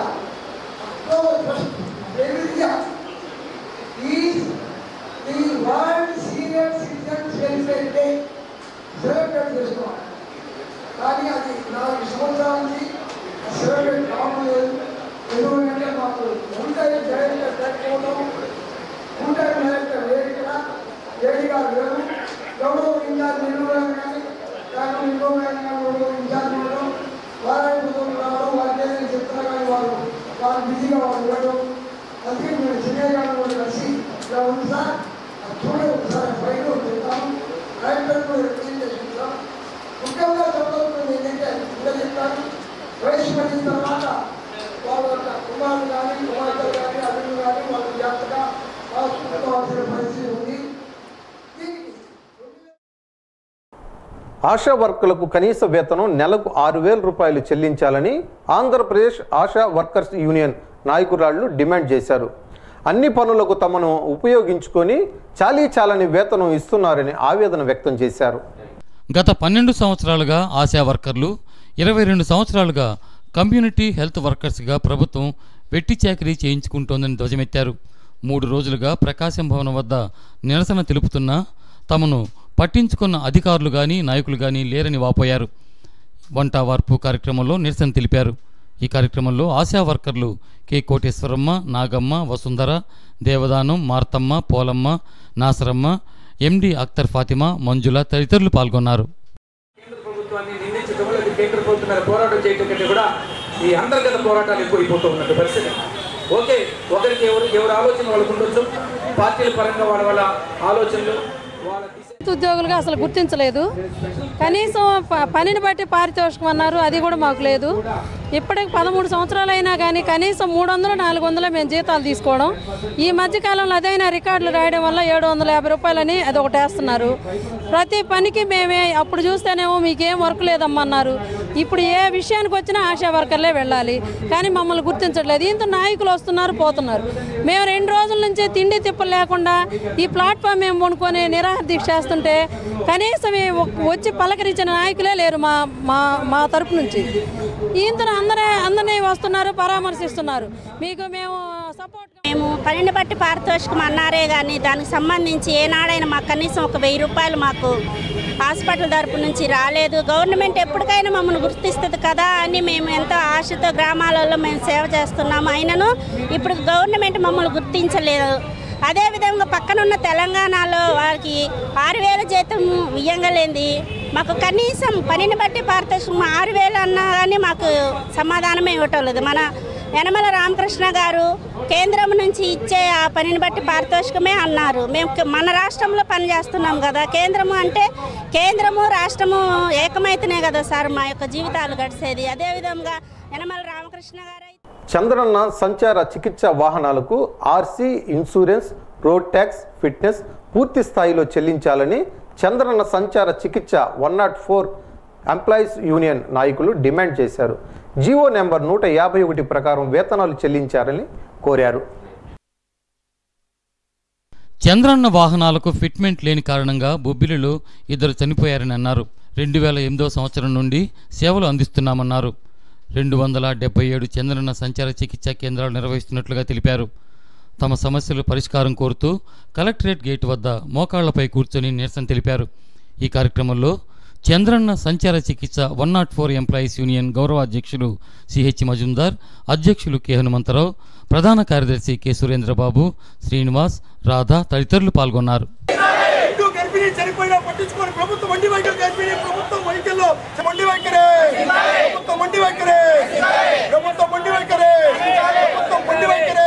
ఈ world senior citizens welfare day celebrate చేసుకోవాలి. కానీ అది 4 సంవత్సరాల నుంచి సెలబ్రేట్ కావడం లేదు. ఎందుకంటే మాకు ఉంటాయి డైరెక్టర్ లేకపోవడం, ఉంటాయి డైరెక్టర్ లేదు, ఇక్కడ ఏడీ గారు లేరు, ఎవరో ఇన్ఛార్జ్ నిలువడం కానీ కానీ ఇంకో ఇన్ఛార్జ్ ఉండడం, వారానికి రావడం, వారికి ఏదైనా చెప్తున్నా కానీ వాళ్ళు బిజీగా వాళ్ళు ఇవ్వడం. అందుకే మేము చిన్నయ్య గారు కూడా కలిసి ఇలా ఉంది సార్, చూడండి ఒకసారి బయట చెప్తాము, డైరెక్టర్ రిప్రజెంటేషన్ ఇస్తాం. ముఖ్యంగా చెప్పబోతుంది ఏంటంటే ఇలా చెప్తాను, వయసు పడిన తర్వాత వాళ్ళ యొక్క కుమారులు కానీ కుమార్తెలు కానీ అల్లులు కానీ వాళ్ళు జాగ్రత్తగా చూసుకోవాల్సిన పరిస్థితి ఉంది. ఆశా వర్కర్లకు కనీస వేతనం నెలకు 6,000 రూపాయలు చెల్లించాలని ఆంధ్రప్రదేశ్ ఆశా వర్కర్స్ యూనియన్ నాయకురాళ్లు డిమాండ్ చేశారు. అన్ని పనులకు తమను ఉపయోగించుకొని చాలీచాలని వేతనం ఇస్తున్నారని ఆవేదన వ్యక్తం చేశారు. గత 12 సంవత్సరాలుగా ఆశా వర్కర్లు, 22 సంవత్సరాలుగా కమ్యూనిటీ హెల్త్ వర్కర్స్గా ప్రభుత్వం వెట్టి చాకిరీ చేయించుకుంటోందని ధ్వజమెత్తారు. 3 రోజులుగా ప్రకాశం భవనం వద్ద నిరసన తెలుపుతున్నా తమను పట్టించుకున్న అధికారులు కానీ నాయకులు కానీ లేరని వాపోయారు. వంట వార్పు కార్యక్రమంలో నిరసన తెలిపారు. ఈ కార్యక్రమంలో ఆశా వర్కర్లు కె కోటేశ్వరమ్మ, నాగమ్మ, వసుంధర, దేవదానం, మార్తమ్మ, పోలమ్మ, నాసరమ్మ, ఎండి అఖ్తర్ ఫాతిమా, మంజుల తదితరులు పాల్గొన్నారు. కేంద్ర ప్రభుత్వాన్ని నిందించడం లేదు, కేంద్ర ప్రభుత్వం మీద పోరాటం చేయడం కంటే కూడా ఈ అంతర్గత పోరాటాలు ఎక్కువైపోతూ ఉన్నట్టు పరిస్థితి. ఓకే, ఒకరికి ఎవరు ఆలోచన వాళ్ళకు ఉండొచ్చు, పార్టీల పరంగా వాళ్ళ ఆలోచనలు వాళ్ళ ఉద్యోగులుగా అసలు గుర్తించలేదు. కనీసం పనిని బట్టి పారితోషికం అన్నారు, అది కూడా మాకు లేదు. ఇప్పటికి 13 సంవత్సరాలు అయినా కానీ కనీసం 300-400 మేము జీతాలు తీసుకోవడం. ఈ మధ్యకాలంలో అదైనా రికార్డులు రాయడం వల్ల 750 రూపాయలని అది ఒకటి వేస్తున్నారు. ప్రతి పనికి మేమే అప్పుడు చూస్తేనేమో మీకేం వర్క్ లేదమ్మన్నారు. ఇప్పుడు ఏ విషయానికి వచ్చినా ఆశా వర్కర్లే వెళ్ళాలి, కానీ మమ్మల్ని గుర్తించట్లేదు. ఇంత నాయకులు వస్తున్నారు పోతున్నారు. మేము 2 రోజుల నుంచి తిండి తిప్పలు లేకుండా ఈ ప్లాట్ఫామ్ మేము కొనుక్కొని నిరాహార దీక్ష చేస్తుంటే కనీసం వచ్చి పలకరించిన నాయకులే లేరు మా తరపు నుంచి. ఇంత అందరినీ వస్తున్నారు, పరామర్శిస్తున్నారు. మీకు మేము పనిని బట్టి పారితోషికం అన్నారే కానీ దానికి సంబంధించి ఏనాడైనా మాకు కనీసం ఒక 1000 రూపాయలు మాకు హాస్పిటల్ తరపు నుంచి రాలేదు. గవర్నమెంట్ ఎప్పటికైనా మమ్మల్ని గుర్తిస్తుంది కదా అని మేము ఎంతో ఆశతో గ్రామాలలో మేము సేవ చేస్తున్నాము. అయినను ఇప్పుడు గవర్నమెంట్ మమ్మల్ని గుర్తించలేదు. అదేవిధంగా పక్కనున్న తెలంగాణలో వారికి 6,000 జీతం ఇయ్యంగలేంది. మాకు కనీసం పనిని బట్టి పారితోషికం 6,000 అన్నా కానీ మాకు సమాధానమే ఇవ్వటం లేదు. మన యనమల రామకృష్ణ గారు కేంద్రం నుంచి ఇచ్చే ఆ పనిని బట్టి పారితోషికమే అన్నారు. మేము మన రాష్ట్రంలో పనిచేస్తున్నాం కదా, కేంద్రము అంటే కేంద్రము రాష్ట్రము ఏకమైతేనే కదా సార్ మా యొక్క జీవితాలు గడిచేది. అదేవిధంగా యనమల రామకృష్ణ గారు చంద్రన్న సంచార చికిత్స వాహనాలకు RC, insurance, road tax, fitness పూర్తి స్థాయిలో చెల్లించాలని చంద్రన్న సంచార చికిత్స 104 ఎంప్లాయీస్ యూనియన్ నాయకులు డిమాండ్ చేశారు. జీవో నెంబర్ 151 ప్రకారం వేతనాలు చెల్లించారని కోరారు. చంద్రన్న వాహనాలకు ఫిట్మెంట్ లేని కారణంగా బొబ్బిలిలో 2 చనిపోయారని అన్నారు. 2008 సంవత్సరం నుండి సేవలు అందిస్తున్నామన్నారు. 277 చంద్రన్న సంచార చికిత్సా కేంద్రాలు నిర్వహిస్తున్నట్లుగా తెలిపారు. తమ సమస్యల పరిష్కారం కోరుతూ కలెక్టరేట్ గేటు వద్ద మోకాళ్లపై కూర్చొని నిరసన తెలిపారు. ఈ కార్యక్రమంలో చంద్రన్న సంచార చికిత్స 104 ఎంప్లాయీస్ యూనియన్ గౌరవ అధ్యక్షులు సిహెచ్ మజుందార్, అధ్యక్షులు కె హనుమంతరావు, ప్రధాన కార్యదర్శి కె సురేంద్రబాబు, శ్రీనివాస్, రాధా తదితరులు పాల్గొన్నారు. చనిపోయినా పట్టించుకొని ప్రభుత్వం మండి వైఖరి గర్భిణీ ప్రభుత్వం వైఖరిలో మండి వైఖరే ప్రభుత్వం మండి వైఖరే ప్రభుత్వం మండి వైఖరే ప్రభుత్వం మండి వైఖరే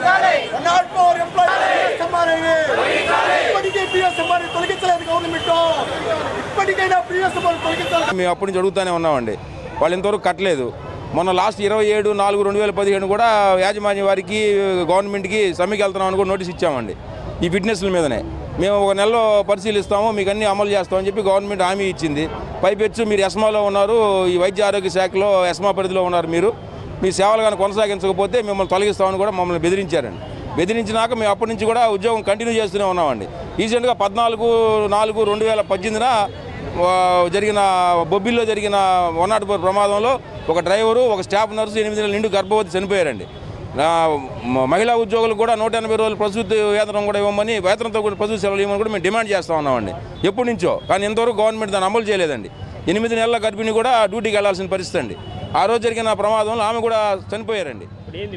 104 ఎంప్లాయీస్ ఇప్పటికీ పిఎస్ఎంఆర్ని తొలగించలేదు గవర్నమెంట్. ఇప్పటికైనా పిఎస్ఎంఆర్ని తొలగించాలి. మేము అప్పటి నుంచి అడుగుతూనే ఉన్నామండి. వాళ్ళు ఇంతవరకు కట్టలేదు. మొన్న లాస్ట్ 27/4/2015 కూడా యాజమాన్య వారికి గవర్నమెంట్కి సమ్మెకి వెళ్తున్నామని కూడా నోటీస్ ఇచ్చామండి. ఈ ఫిట్నెస్ల మీదనే మేము 1 నెలలో పరిశీలిస్తాము, మీకు అన్ని అమలు చేస్తామని చెప్పి గవర్నమెంట్ హామీ ఇచ్చింది. పైపెచ్చు మీరు ఎస్మాలో ఉన్నారు, ఈ వైద్య ఆరోగ్య శాఖలో ఎస్మా పరిధిలో ఉన్నారు, మీరు మీ సేవలు కానీ కొనసాగించకపోతే మిమ్మల్ని తొలగిస్తామని కూడా మమ్మల్ని బెదిరించారండి. బెదిరించినాక మేము అప్పటి నుంచి కూడా ఉద్యోగం కంటిన్యూ చేస్తూనే ఉన్నామండి. రీసెంట్గా 14/4/2018 జరిగిన బొబ్బిల్లో జరిగిన 104 ప్రమాదంలో ఒక డ్రైవరు, ఒక స్టాఫ్ నర్సు, 8 నెలల నిండు గర్భవతి చనిపోయారండి. మహిళా ఉద్యోగులు కూడా 180 రోజులు ప్రసూతి వేతనం కూడా ఇవ్వమని, వేతనంతో కూడా ప్రసూతి సెలవులు ఇవ్వమని కూడా మేము డిమాండ్ చేస్తూ ఉన్నామండి ఎప్పటి నుంచో. కానీ ఇంతవరకు గవర్నమెంట్ దాన్ని అమలు చేయలేదండి. 8 నెలల గర్భిణి కూడా డ్యూటీకి వెళ్లాల్సిన పరిస్థితి అండి. ఆ రోజు జరిగిన ప్రమాదంలో ఆమె కూడా చనిపోయారండి.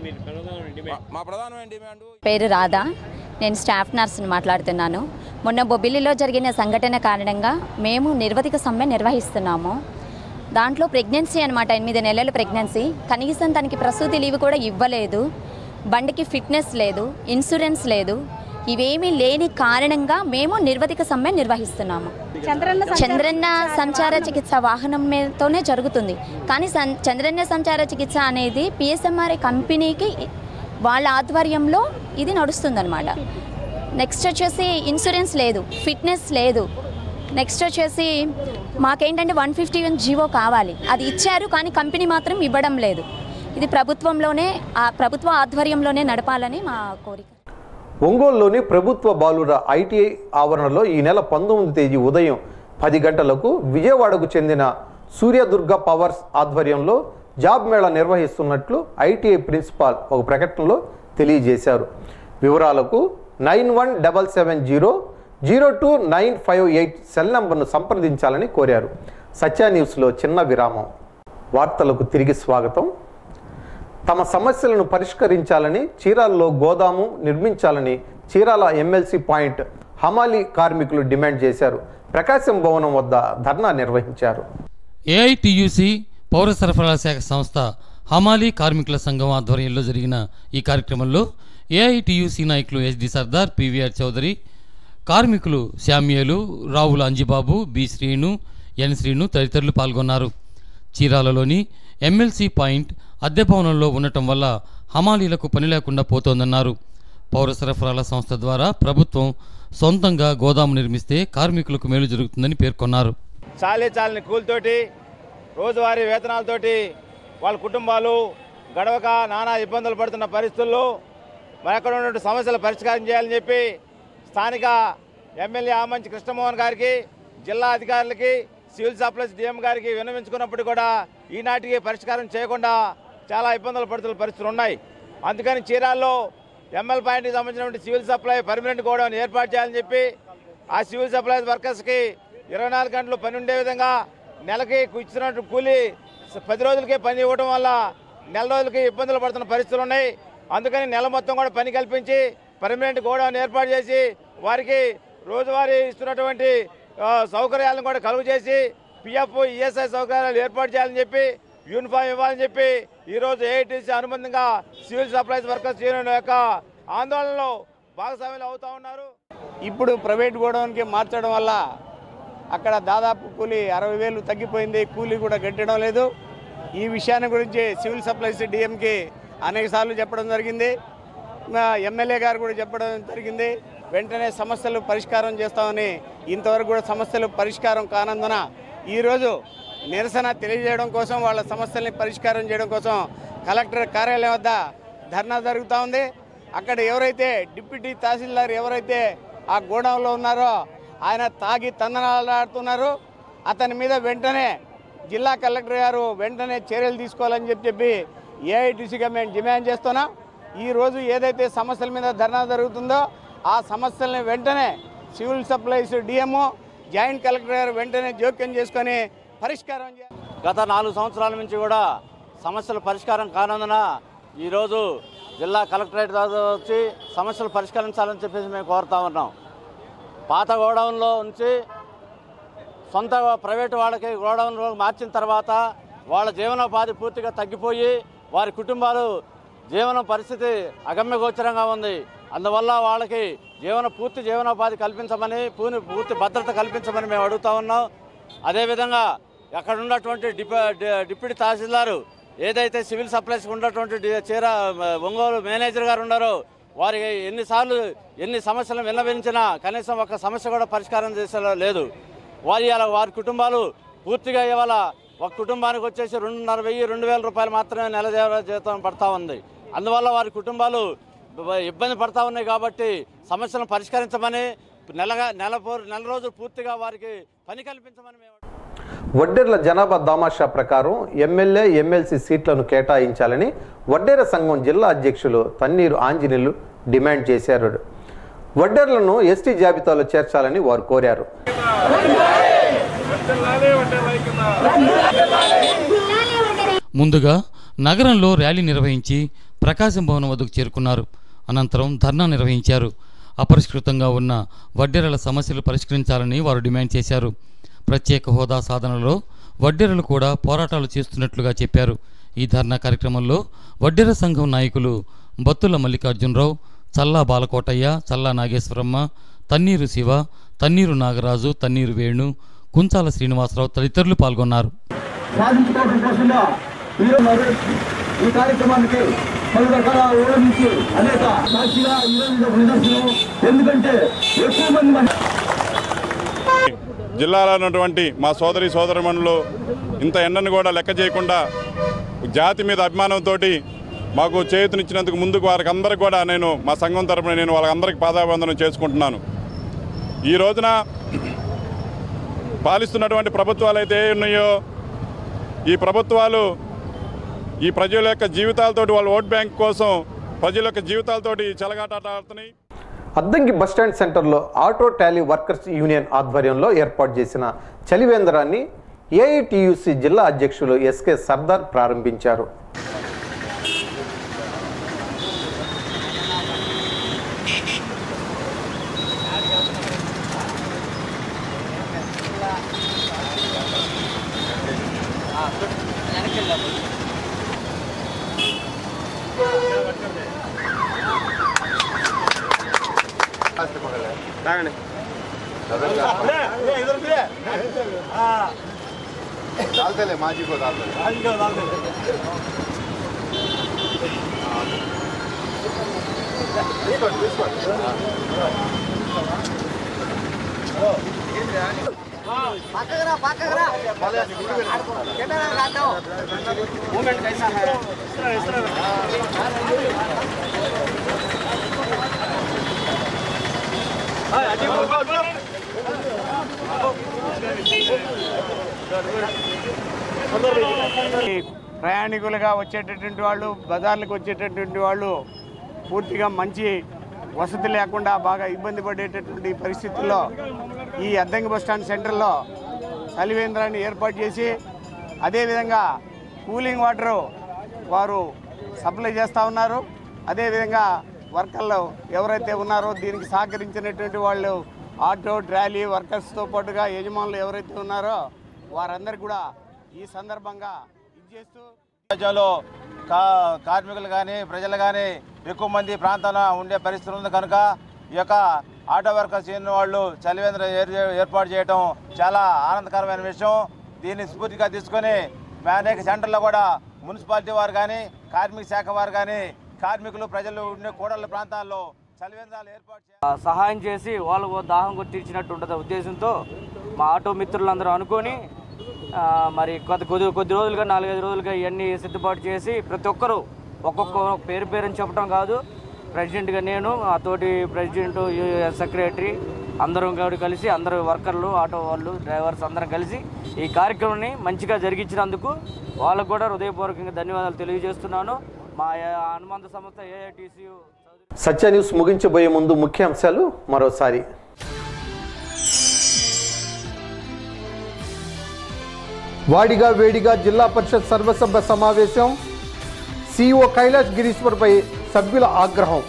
మా ప్రధానమైన డిమాండ్. పేరు రాధా, నేను స్టాఫ్ నర్సుని మాట్లాడుతున్నాను. మొన్న బొబ్బిలిలో జరిగిన సంఘటన కారణంగా మేము నిరవధిక సమ్మె నిర్వహిస్తున్నాము. దాంట్లో ప్రెగ్నెన్సీ అనమాట, 8 నెలల ప్రెగ్నెన్సీ. కనీసం తనకి ప్రసూతి లీవ్ కూడా ఇవ్వలేదు. బండికి ఫిట్నెస్ లేదు, ఇన్సూరెన్స్ లేదు. ఇవేమీ లేని కారణంగా మేము నిరవధిక సమ్మె నిర్వహిస్తున్నాము. చంద్రన్న సంచార చికిత్స వాహనంతోనే జరుగుతుంది. కానీ చంద్రన్న సంచార చికిత్స అనేది పిఎస్ఎంఆర్ఐ కంపెనీకి వాళ్ళ ఆధ్వర్యంలో ఇది నడుస్తుందన్నమాట. నెక్స్ట్ వచ్చేసి ఇన్సూరెన్స్ లేదు, ఫిట్నెస్ లేదు. నెక్స్ట్ వచ్చేసి మాకేంటంటే 151 జీవో కావాలి. అది ఇచ్చారు కానీ కంపెనీ మాత్రం ఇవ్వడం లేదు. ఇది ప్రభుత్వ ఆధ్వర్యంలోనే నడపాలని మా కోరిక. ఒంగోలులోని ప్రభుత్వ బాలుర ఐటీఐ ఆవరణలో ఈ నెల 19 తేదీ ఉదయం 10 గంటలకు విజయవాడకు చెందిన సూర్యదుర్గ పవర్స్ ఆధ్వర్యంలో జాబ్ మేళా నిర్వహిస్తున్నట్లు ఐటీఐ ప్రిన్సిపాల్ ఒక ప్రకటనలో తెలియజేశారు. వివరాలకు 9177002958 సెల్ నంబర్ను సంప్రదించాలని కోరారు. సత్య న్యూస్లో చిన్న విరామం. వార్తలకు తిరిగి స్వాగతం. తమ సమస్యలను పరిష్కరించాలని, చీరాలలో గోదాము నిర్మించాలని చీరాల ఎమ్మెల్సీ పాయింట్ హమాలీ కార్మికులు డిమాండ్ చేశారు. ప్రకాశం భవనం వద్ద ధర్నా నిర్వహించారు. ఏఐటియుసి పౌర సరఫరాల శాఖ సంస్థ హమాలీ కార్మికుల సంఘం ఆధ్వర్యంలో జరిగిన ఈ కార్యక్రమంలో ఏఐటియుసి నాయకులు ఎస్డి సర్దార్, పివిఆర్ చౌదరి, కార్మికులు శామ్యులు, రావుల అంజిబాబు, బి శ్రీను, ఎన్ శ్రీను తదితరులు పాల్గొన్నారు. చీరాలలోని ఎమ్మెల్సీ పాయింట్ అద్దె భవనంలో ఉండటం వల్ల హమాలీలకు పని లేకుండా పోతోందన్నారు. పౌర సరఫరాల సంస్థ ద్వారా ప్రభుత్వం సొంతంగా గోదాము నిర్మిస్తే కార్మికులకు మేలు జరుగుతుందని పేర్కొన్నారు. చాలని కూలితోటి, రోజువారీ వేతనాలతోటి వాళ్ళ కుటుంబాలు గడవక నానా ఇబ్బందులు పడుతున్న పరిస్థితుల్లో మరి అక్కడ ఉన్నటువంటి సమస్యలు పరిష్కారం చేయాలని చెప్పి స్థానిక ఎమ్మెల్యే ఆమంచి కృష్ణమోహన్ గారికి, జిల్లా అధికారులకి, సివిల్ సప్లైస్ డిఎం గారికి విన్నవించుకున్నప్పుడు కూడా ఈనాటికి పరిష్కారం చేయకుండా చాలా ఇబ్బందులు పడుతున్న పరిస్థితులు ఉన్నాయి. అందుకని చీరాల్లో ఎంఎల్ పాయింట్కి సంబంధించినటువంటి సివిల్ సప్లై పర్మనెంట్ గోడౌన్ ఏర్పాటు చేయాలని చెప్పి ఆ సివిల్ సప్లైస్ వర్కర్స్కి 24 గంటలు పని ఉండే విధంగా నెలకి ఇచ్చినట్టు కూలీ 10 రోజులకే పని ఇవ్వడం వల్ల నెల రోజులకి ఇబ్బందులు పడుతున్న పరిస్థితులు ఉన్నాయి. అందుకని నెల మొత్తం కూడా పని కల్పించి పర్మనెంట్ గోడౌన్ ఏర్పాటు చేసి వారికి రోజువారీ ఇస్తున్నటువంటి సౌకర్యాలను కూడా కలుగు చేసి పిఎఫ్, ఈఎస్ఐ సౌకర్యాలు ఏర్పాటు చేయాలని చెప్పి, యూనిఫామ్ ఇవ్వాలని చెప్పి ఈరోజు ఏఐటీసీ అనుబంధంగా సివిల్ సప్లైస్ వర్కర్స్ యూనియన్ యొక్క ఆందోళనలో భాగస్వాములు అవుతూ ఉన్నారు. ఇప్పుడు ప్రైవేట్ గోడౌన్కి మార్చడం వల్ల అక్కడ దాదాపు కూలీ 60,000 తగ్గిపోయింది. కూలీ కూడా గట్టడం లేదు. ఈ విషయాన్ని గురించి సివిల్ సప్లైస్ డిఎంకి అనేక సార్లు చెప్పడం జరిగింది. ఎమ్మెల్యే గారు కూడా చెప్పడం జరిగింది. వెంటనే సమస్యలు పరిష్కారం చేస్తామని ఇంతవరకు కూడా సమస్యలు పరిష్కారం కానందున ఈరోజు నిరసన తెలియజేయడం కోసం, వాళ్ళ సమస్యల్ని పరిష్కారం చేయడం కోసం కలెక్టర్ కార్యాలయం వద్ద ధర్నా జరుగుతూ ఉంది. అక్కడ ఎవరైతే డిప్యూటీ తహసీల్దార్ ఎవరైతే ఆ గోడౌన్లో ఉన్నారో ఆయన తాగి తందనాలాడుతున్నారు. అతని మీద వెంటనే జిల్లా కలెక్టర్ గారు వెంటనే చర్యలు తీసుకోవాలని చెప్పి ఏఐటీసీగా మేము డిమాండ్ చేస్తున్నాం. ఈరోజు ఏదైతే సమస్యల మీద ధర్నా జరుగుతుందో ఆ సమస్యల్ని వెంటనే civil supplies DMO joint collector గారు వెంటనే జోక్యం చేసుకొని పరిష్కారం చేయాలి. గత 4 సంవత్సరాల నుంచి కూడా సమస్యల పరిష్కారం కానందున ఈరోజు జిల్లా కలెక్టరేట్ వచ్చి సమస్యలు పరిష్కరించాలని చెప్పేసి మేము కోరుతా ఉన్నాం. పాత గోడౌన్లో ఉంచి సొంత ప్రైవేటు వాళ్ళకి గోడౌన్లో మార్చిన తర్వాత వాళ్ళ జీవనోపాధి పూర్తిగా తగ్గిపోయి వారి కుటుంబాలు జీవన పరిస్థితి అగమ్యగోచరంగా ఉంది. అందువల్ల వాళ్ళకి పూర్తి జీవనోపాధి కల్పించమని, పూర్తి భద్రత కల్పించమని మేము అడుగుతా ఉన్నాం. అదేవిధంగా అక్కడ ఉన్నటువంటి డిప్యూటీ తహసీల్దారు ఏదైతే సివిల్ సప్లైస్ ఉన్నటువంటి ఒంగోలు మేనేజర్ గారు ఉన్నారో వారికి ఎన్ని సమస్యలు విన్నవించినా కనీసం ఒక సమస్య కూడా పరిష్కారం చేసేలా లేదు. వారి కుటుంబాలు పూర్తిగా ఇవాళ ఒక కుటుంబానికి వచ్చేసి 2,500-2,000 రూపాయలు మాత్రమే నెల జీతం పడతా ఉంది. అందువల్ల వారి కుటుంబాలు ఇబ్బంది పడతా ఉన్నాయి. కాబట్టి సమస్యలను పరిష్కరించమని నెల రోజులు పూర్తిగా వారికి పని కల్పించమని మేము వడ్డెర్ల జనాభా దామాషా ప్రకారం ఎమ్మెల్యే ఎమ్మెల్సీ సీట్లను కేటాయించాలని వడ్డెర సంఘం జిల్లా అధ్యక్షులు తన్నీరు ఆంజనేయులు డిమాండ్ చేశారు. వడ్డెర్లను ఎస్టీ జాబితాలో చేర్చాలని వారు కోరారు. ముందుగా నగరంలో ర్యాలీ నిర్వహించి ప్రకాశం భవనం వద్దకు చేరుకున్నారు. అనంతరం ధర్నా నిర్వహించారు. అపరిష్కృతంగా ఉన్న వడ్డెరల సమస్యలు పరిష్కరించాలని వారు డిమాండ్ చేశారు. ప్రత్యేక హోదా సాధనలో వడ్డెరలు కూడా పోరాటాలు చేస్తున్నట్లుగా చెప్పారు. ఈ ధర్నా కార్యక్రమంలో వడ్డెర సంఘం నాయకులు బత్తుల మల్లికార్జునరావు, చల్లా బాలకోటయ్య, చల్లా నాగేశ్వరమ్మ, తన్నీరు శివ, తన్నీరు నాగరాజు, తన్నీరు వేణు, కుంచాల శ్రీనివాసరావు తదితరులు పాల్గొన్నారు. ఈ కార్యక్రమానికి పలు రకాల ఊళ్ళ నుంచి అనేక సాక్షిగా నిదర్శనం. ఎందుకంటే ఎక్కువ మంది జిల్లాలో ఉన్నటువంటి మా సోదరిమణులు ఇంత ఎండను కూడా లెక్క చేయకుండా జాతి మీద అభిమానంతో మాకు చేయూతనిచ్చినందుకు ముందుకు వారికి అందరికీ కూడా నేను మా సంఘం తరపున నేను వాళ్ళందరికీ పాదాభివందనం చేసుకుంటున్నాను. ఈ రోజున పాలిస్తున్నటువంటి ప్రభుత్వాలు అయితే ఉన్నాయో ఈ ప్రభుత్వాలు ఈ ప్రజల యొక్క జీవితాలతోటి వాళ్ళ ఓట్ బ్యాంక్ కోసం ప్రజల యొక్క జీవితాలతోటి చెలగాటాడుతున్నాయి. అద్దంకి బస్టాండ్ సెంటర్లో ఆటో టాలీ వర్కర్స్ యూనియన్ ఆధ్వర్యంలో ఏర్పాటు చేసిన చలివేంద్రాన్ని ఏఐటియుసి జిల్లా అధ్యక్షులు ఎస్కే సర్దార్ ప్రారంభించారు. डालते ले माजी को डालते मूवमेंट कैसा है? ప్రయాణికులుగా వచ్చేటటువంటి వాళ్ళు, బజార్లకు వచ్చేటటువంటి వాళ్ళు పూర్తిగా మంచి వసతి లేకుండా బాగా ఇబ్బంది పడేటటువంటి పరిస్థితుల్లో ఈ అద్దంకి బస్టాండ్ సెంటర్లో చలివేంద్రాన్ని ఏర్పాటు చేసి అదేవిధంగా కూలింగ్ వాటరు వారు సప్లై చేస్తూ ఉన్నారు. అదేవిధంగా వర్కర్లు ఎవరైతే ఉన్నారో దీనికి సహకరించినటువంటి వాళ్ళు ఆటో ట్రాలీ వర్కర్స్తో పాటుగా యజమానులు ఎవరైతే ఉన్నారో వారందరికీ కూడా ఈ సందర్భంగా ఇచ్చేస్తూ రాజ్యంలో కార్మికులు కానీ ప్రజలు కానీ ఎక్కువ మంది ప్రాంతాల ఉండే పరిస్థితులు ఉంది కనుక ఈ యొక్క ఆటో వర్కర్స్ యూనియన్ వాళ్ళు చలివేంద్రం ఏర్పాటు చేయడం చాలా ఆనందకరమైన విషయం. దీన్ని స్ఫూర్తిగా తీసుకొని అనేక సెంటర్లో కూడా మున్సిపాలిటీ వారు కానీ కార్మిక శాఖ వారు కానీ కార్మికులు ప్రజలు ఉండే కూడళ్ళ ప్రాంతాల్లో చలివేంద్రాలు ఏర్పాటు చేయాలి. సహాయం చేసి వాళ్ళు దాహం తీర్చినట్టు ఉంటుంది ఉద్దేశంతో మా ఆటో మిత్రులందరూ అనుకొని మరి కొద్ది రోజులుగా 4-5 రోజులుగా ఇవన్నీ సిద్ధపాటు చేసి ప్రతి ఒక్కరూ ఒక్కొక్క పేరుని చెప్పడం కాదు, ప్రెసిడెంట్గా నేను, ఆ తోటి ప్రెసిడెంట్, సెక్రటరీ అందరం కలిసి అందరూ వర్కర్లు, ఆటో వాళ్ళు, డ్రైవర్స్ అందరం కలిసి ఈ కార్యక్రమాన్ని మంచిగా జరిగించినందుకు వాళ్ళకు కూడా హృదయపూర్వకంగా ధన్యవాదాలు తెలియజేస్తున్నాను. మా అనుబంధ సంస్థ AITCU. సత్య న్యూస్ ముగించబోయే ముందు ముఖ్యాంశాలు మరోసారి. వాడిగా వేడిగా జిల్లా పరిషత్ సర్వసభ్య సమావేశం. CEO కైలాష్ గిరీశ్వర్పై సభ్యుల ఆగ్రహం.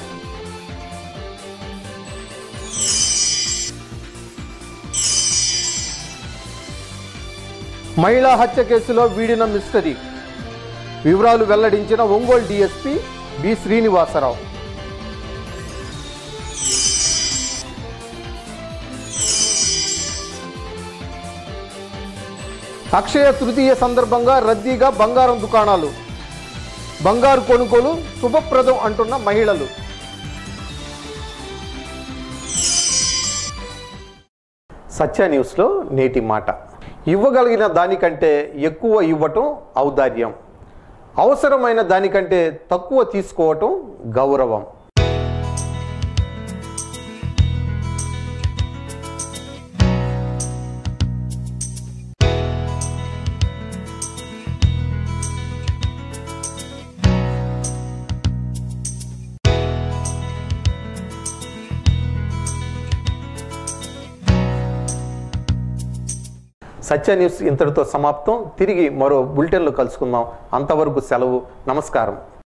మహిళా హత్య కేసులో వీడిన మిస్టరీ. వివరాలు వెల్లడించిన ఒంగోలు DSP బి శ్రీనివాసరావు. అక్షయ తృతీయ సందర్భంగా రద్దీగా బంగారం దుకాణాలు. బంగారు కొనుగోలు శుభప్రదం అంటున్న మహిళలు. సత్య న్యూస్లో నేటి మాట. ఇవ్వగలిగిన దానికంటే ఎక్కువ ఇవ్వటం ఔదార్యం, అవసరమైన దానికంటే తక్కువ తీసుకోవటం గౌరవం. సత్య న్యూస్ ఇంతటితో సమాప్తం. తిరిగి మరో బులెటిన్లో కలుసుకుందాం. అంతవరకు సెలవు. నమస్కారం.